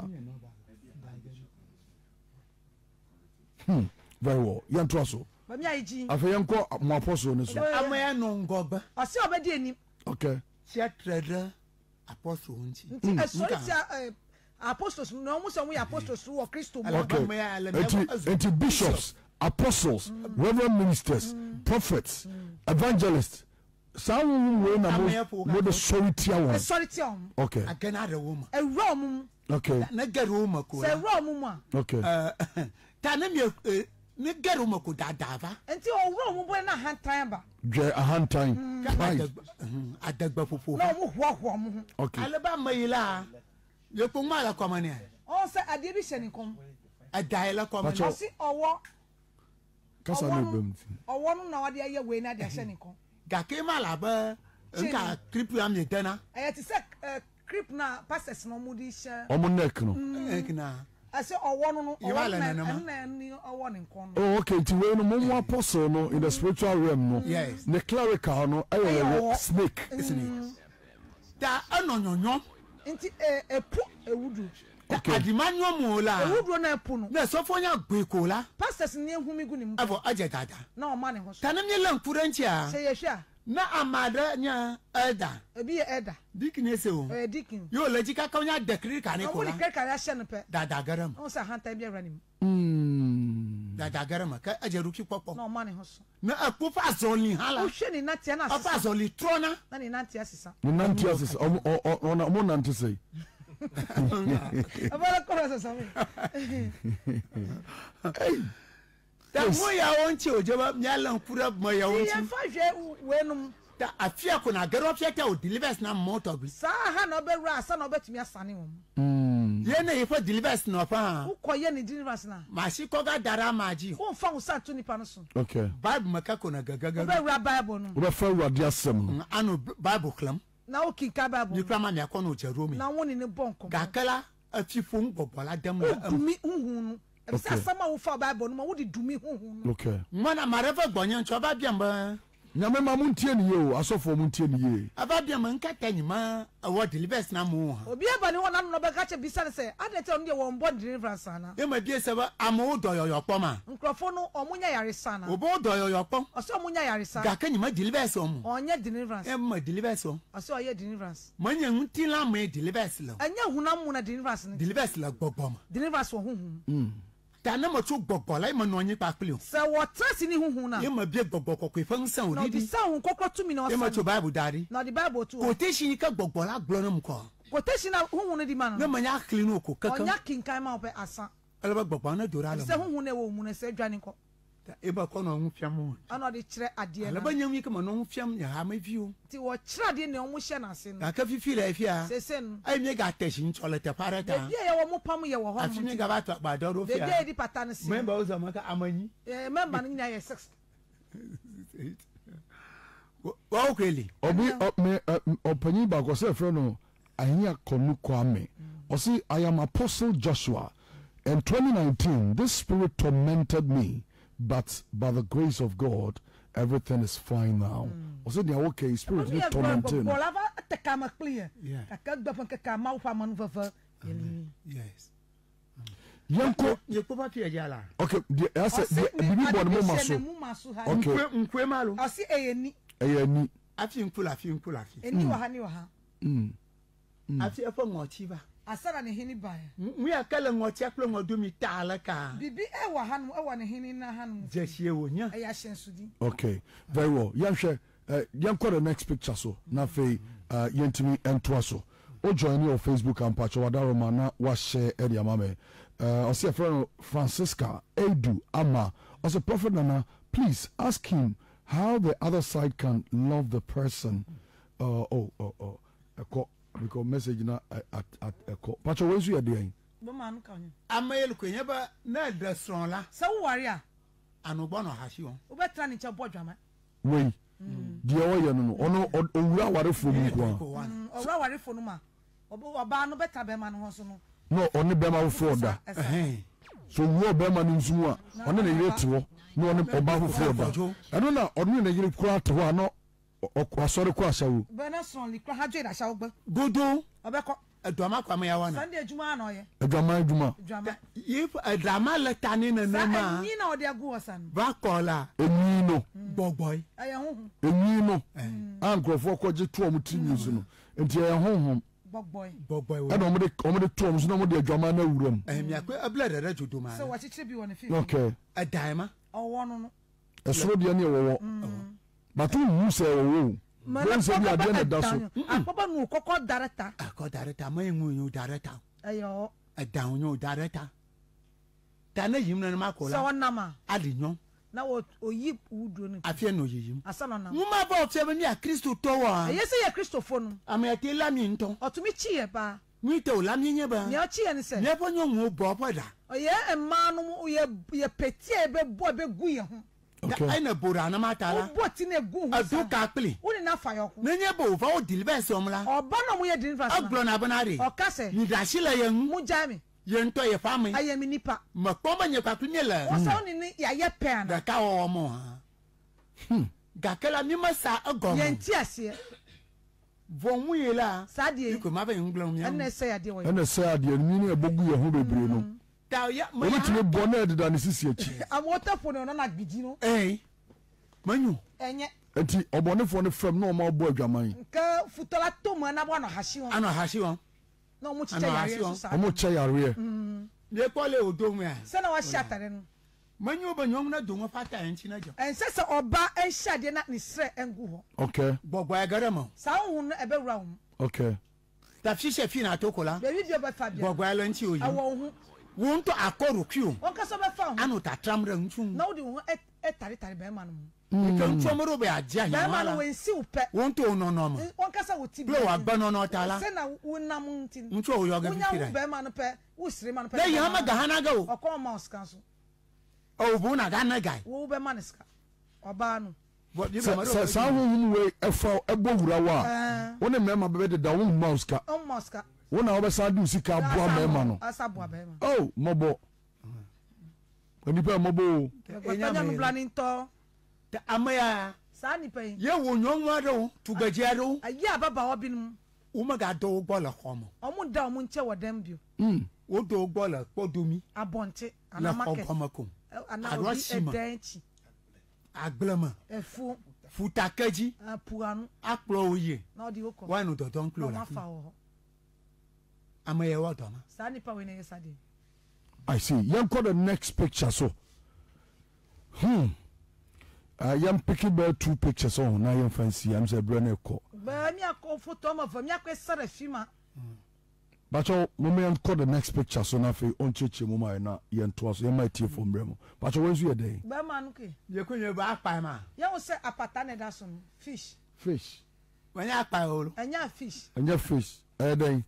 hmm very well yan troso ba mi ayi afa yanko mo apostle ne so amaya no ngoba o se obedi enim okay tia trade apostle unchi nti asoriti apostles no mo se mo apostles wo Kristo mo okay enti enti bishops apostles mm. reverend ministers mm. prophets mm. evangelists some we na mo the sorry tia one sorry tia one okay agana the woman e rom okay na get woman ko se rom ma okay eh ta na me me get woman ko dadava enti o rom bo na hantan ba je a hantan right adagba fofo na mo ho ho mo okay aleba mayila ye ko ma la komane o se ade bi hye ni kom adai la komane o si owo kasa na bem owo no na wade aye we na de hye ni kom ga ke ma la ba nka creep am ye dana eh ti se creep na pastors no mo di hye omo neck no ekna ase owo no no owo na na ni owo ni kon oh okay ti we no mo apostle no in the spiritual realm no yes the clerical no ayo snake snake da anonyonyo nti e epu ewudu adimanyo mo la ewudu na epu no na sofo nya gbe ko la pastors ni ehumi gu ni mu avo aje dada na o ma ne ho so tanem nye lankura ntia se ye hwa na amada nya elda ebi ye elda dikin ese o eh dikin yo leji ka ka nya dekri ka ne ko o la ni keka ya hye no pe dada garam o sa hanta bi awra ni mu mm dada garam ka aje ruki popo na o ma ne ho so na akufa zoli hala o hwe ni na tia na afa zoli trona na ni na tia sisa ni nanti asis o o mo nanti say abala ko rasa sami da mo ya wonchi ojeba nyalan kura mo ya wonchi ya fa hwe wenum da afia ko na garo afia ta o delivers na motor bi sa ha na obewura asa na obetumi asane wo mm ye na yefa delivers na pa ukoye ni delivers na ma shi ko ga dara maji wo fa wo sa to nipa no so okay bible maka ko na gagaga obewura bible no we fa wadi asem no ano bible klam na o kinka bible ni kra ma me akọ na o jerome na woni ne bonko gakala afifo ngbobola dem na dumi huhu no e sa sama wo fa bible no ma wo di dumi huhu no okay mana mareva gbonye ncho ba bia mba nyame ma muntie ni ye o asofo muntie ni ye aba bia man kata nyima awo delivers na mo ha obi aba ni wona no be ka che bisa ne se adete no de won bo deliverance ana e ma bia se ba amo do yoyo poma nkrofo no omunya yare sana obo do yoyo pom ose omunya yare sana gaka nyima delivers omo onye deliverance e ma delivers o ose oye deliverance manya nti la ma delivers lo anya hunam mu na deliverance ni delivers la gbogbom deliverance wo huhu mm ta na mo chu gbogbo la ma no nyi pa pele o se wo trasi ni huhu na e ma bia gbogbo kokwe fa nsan no odi di sa hun kokro tumi na e ma chu osa bible dari na di bible tu quotation ka gbogbo la gblo na mko quotation na huhu ne di ma na no manya clean o ko kaka onya kinkan ma ope asa ala ba gbogbo na dora la se huhu ne wo mu ne se dwane ko e ba ko no hu fiam ana di kire ade ala na ba nyam yi kama no hu fiam ya ha ma fiu ti wo kire ade ne omu hye na ase no aka fifi la fia se se no ai me ga tashi nchole te parata bia ye wo mu pam ye wo ho afi me ga ba to ba do ro de fia bia di patane si member o zama ka amanyi eh member no nya ye six wa o kweli obi me opanyi ba ko se fre no ahia Konu Kwame o si I am Apostle Joshua in twenty nineteen, this spirit tormented me, but by the grace of God, everything is fine now. I said, yeah, okay, spirit is tormenting. Yes. Yanko, you put up your yala. okay, I said, the born mumaso. Okay, Nkwemalo. I see a ni. Ayani. I think pull a few pull a few. Eni wa hani wa ha. Mm. I feel for motiva. Asara ne hini ba. We are calling what yaklo mo do mi talaka. Bibi e wa hanu e wa ne hini na hanu. Jesie wonya. E ya sudi. Okay, very well. Yanhwe, uh, yanko the next picture so. Na fe uh yentimi entwa so. O join your Facebook and patch wadaroma na wa share area mame. Uh, I see a friend Francisca Edu Ama. I say, Prophet Nana, please ask him how the other side can love the person. Uh, oh, oh, oh. Eko, because message na at at eko. Pacho, where's you doing? Boma ka onye. Amayel kwenye ba na restaurant la. Sa wo ware a. Anu bono hashi won. Wo betra ni che bodwama. Wei. Dia o ye no no. Ono owura ware fo mu kwa. Owura ware fo no ma. Obo oba no betra be ma no ho so no. No, only bema wo fo da. So wo bema ni nsumu a, one na yire te wo. No one oba wo fo da. Eno na one na yire kura te ho no asore ko asawo. Be na son li kura ha dwe da sha wo gba. Godo. Obeko. Adwama kwa me ya wana. Sunday adwuma na oye. Adwama adwuma. Adwama. If adwama leta ni na na ma. Ni na ode agu osan. Ba kola. Eni no. Bogboy. Aye hohun. Eni no. Ankrofo ko je to omu ti news no. Enti aye hohun. Bogboy. Bogboy. And omde omde to omu so na mo de adwama na wuram. Eh mi akwe abla da jodo ma. So what chichi bi won fi. Okay. Adaima. Owo no no. Esoro de ne wo wo. But who say wo? Don't say you are doing that so. Akpaba nu kokko director. Akọ director ma enwu yu director. Ayo. Adan yu director. Tana yim na ma kola. So wona ma. Adi nyon. Na wo oyi wudu ni. Afia no yim. Asana na. Muma ba ofia me a Kristo to wa. Eye se ye Kristofo no. Amete la mi nton. Otumi chi ye ba. Ni te o la mi nye ba. Ni o chi ye ni se. Nye po nyon wo bo poda. Oye emma no ye ye peti e be bo be gu ye ho. Okay. Ai na bora na matala. Bo ti na gu ho. Adu ka pli. Woni na fa yo ko. Nenye bo fa o deliver somla. Oba no mo ye deliver somla. Aglo na banare. O ka se. Ni da shila yen. Mu jami. Yen to ye fami. Aye mi nipa. Ma pomba nye kwa kunye la. O sa oni ni ya ye pe ana. Da ka wo mo ha. Hmm. Gakela mi ma sa agom. Ye nti ase. Von wi la. Sa de. Iko ma ba ngblom mi. Ene se ya de wo. Ene se ade ni ni ebogu ye ho bebre no. Da ya ma. Oni tine bone de da ne sisi achi. Amota fo no na gbiji no. Eh. Manyu. Enye. Enti obonefo ne fam no ma bo adwaman. Nka futola to mo na bo no hashi won. Ano hashi won. Na mo chiche yare so sa. Omo che yare. Mm. Ne kole odomu ya. Se na wa shatare no. Manyu ba nyom na dongo fata enchi na jo. En se se oba en shade na ni sre engu ho. Okay. Gbogbo agara mo. Sa hun e be wura hu. Okay. Ta fishe fi na tokola. Be video be fa bia. Gbogbo alo nchi oyi. Awo hu. Won to akoru kwu. Won ka so be fa hu. Anu ta tramra nchu. Na wo de hu e tare tare be ma no. Kan chomoro be aja Be ya ma no mala. we nsi upe. Won to no no mo. Won ka sa wo ti bi. Ble wa gba no no tala. Se na wonam nti. Nchu o yoga bi Wonya kira. be ma no pe. Wo sire ma no pe. Le yi hama gahana ga o. Okon mouse kan so. O bu na ga na guy. Wo be ma niska. Oba no. Sa sa hum we efa ebo wura wa. Woni mema bebe de da wo mouse ka. On mouse ka. Wona wo be sa di usika aboa mema no. Asa boa be ma. Oh, mobo. Oni pe mobo. Enya no planning to. Ta amaya. Sa ni pe. Ye wo nyon wa do tu gaji ado. Ayi ababa obinum. Wo ma ga do gbo la khomo. Omu da omu nche wodam bio. Mm. Wo do gbo la podomi. Abonche Na ana market. khomo. Ana odi edenchi. Aglama. Efu. Futakaji. Apuanu. Akplo oye. Na odi oko. Wa no do don klo la. Ma fa ho. Amaya wa do ma. Sa ni pa we na yesade. I see. Yan call the next picture so. Hmm. Uh, yam picking about two pictures on na yam fancy am say brand ko. Ba mi akọ photo ma fa mi akọ sare fima. But you mo yan call the next picture so na fe on cheche mo mai na yan to so yan mai tie from bremo. But you when's you dey? Ba ma no ke. Ye kunye ba akpa ma. Ya wo se apata ne da so no. Fish. Fish. When ya akpa olo. Enya fish. Enya fish. Eh den.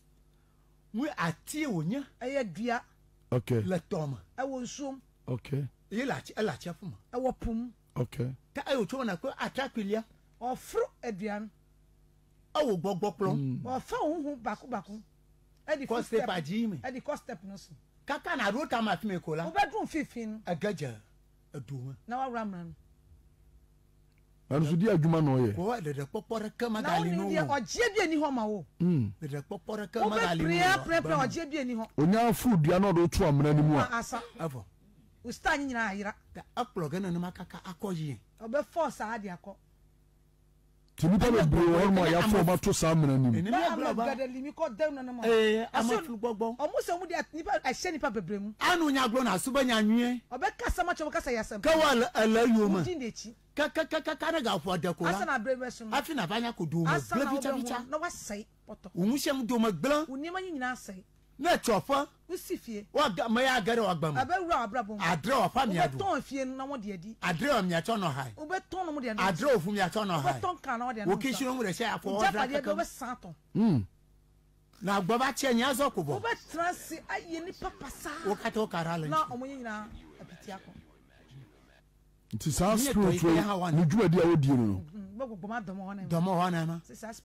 We atie onya. Eye dua. Okay. Le toma. E wo nsuom. Okay. Ye la chi la chi afuma. E wo pum. Okay. Ta ayo cho na ko atakwilia. Ofru aduan. Awo gbogbo plon. Ofa huhu baku baku. E di Ko first step step. aji mi. E di first step no so. kaka na rota ma fime kola wo bedroom fifteen agaja aduma na wa ramra no and so di adwuma no ye ko de de popore ka na magali no wo ni oje bi ani ho ma wo mm de de popore ka wo magali be no prayer prayer oje bi ani ho onya food ya no do to amena ni mu a asa avo wo sta nyi nyina ayira da upload na no makaka akoyi obe force ade akọ tinipa be bro won mo ya fo ma to sa amena ni mu eni na me am global gada limi ko dem na mo eh amafulu gbogbo omo se omo de nipa ahye nipa bebre mu anu nya glo na suba nya nwie obe kasa ma chobo kasa yasem ka wa ala yoma di ndechi ka ka ka ka na ga fo de kola asa na brebe so no afi na banya ko do mo asa na bla bicha obe bicha ho na wasai poto umuhyem do mo gblan oni ma nyina asai na chofa usifie wa ga ma ya gare wa gbam abe wura abrabo mu adre wa fa mi obe adu ton fie no na mo de adi adre wa mi acho no hai obe ton no mo de adi adre ofu mi acho no obe hai ton kan na mo de adi wo kishiro mu de sha afo ja odra pa de kaka obe santon mm na gba ba che nya zo ko bo obe transi aye ni papa sa wo ka to karala na omo nyina apiti akọ nti sa Nye spirit to ike ya we hawa ni dwuma di a wodi no gbogbo ma domo wona do mo wa na ma se sa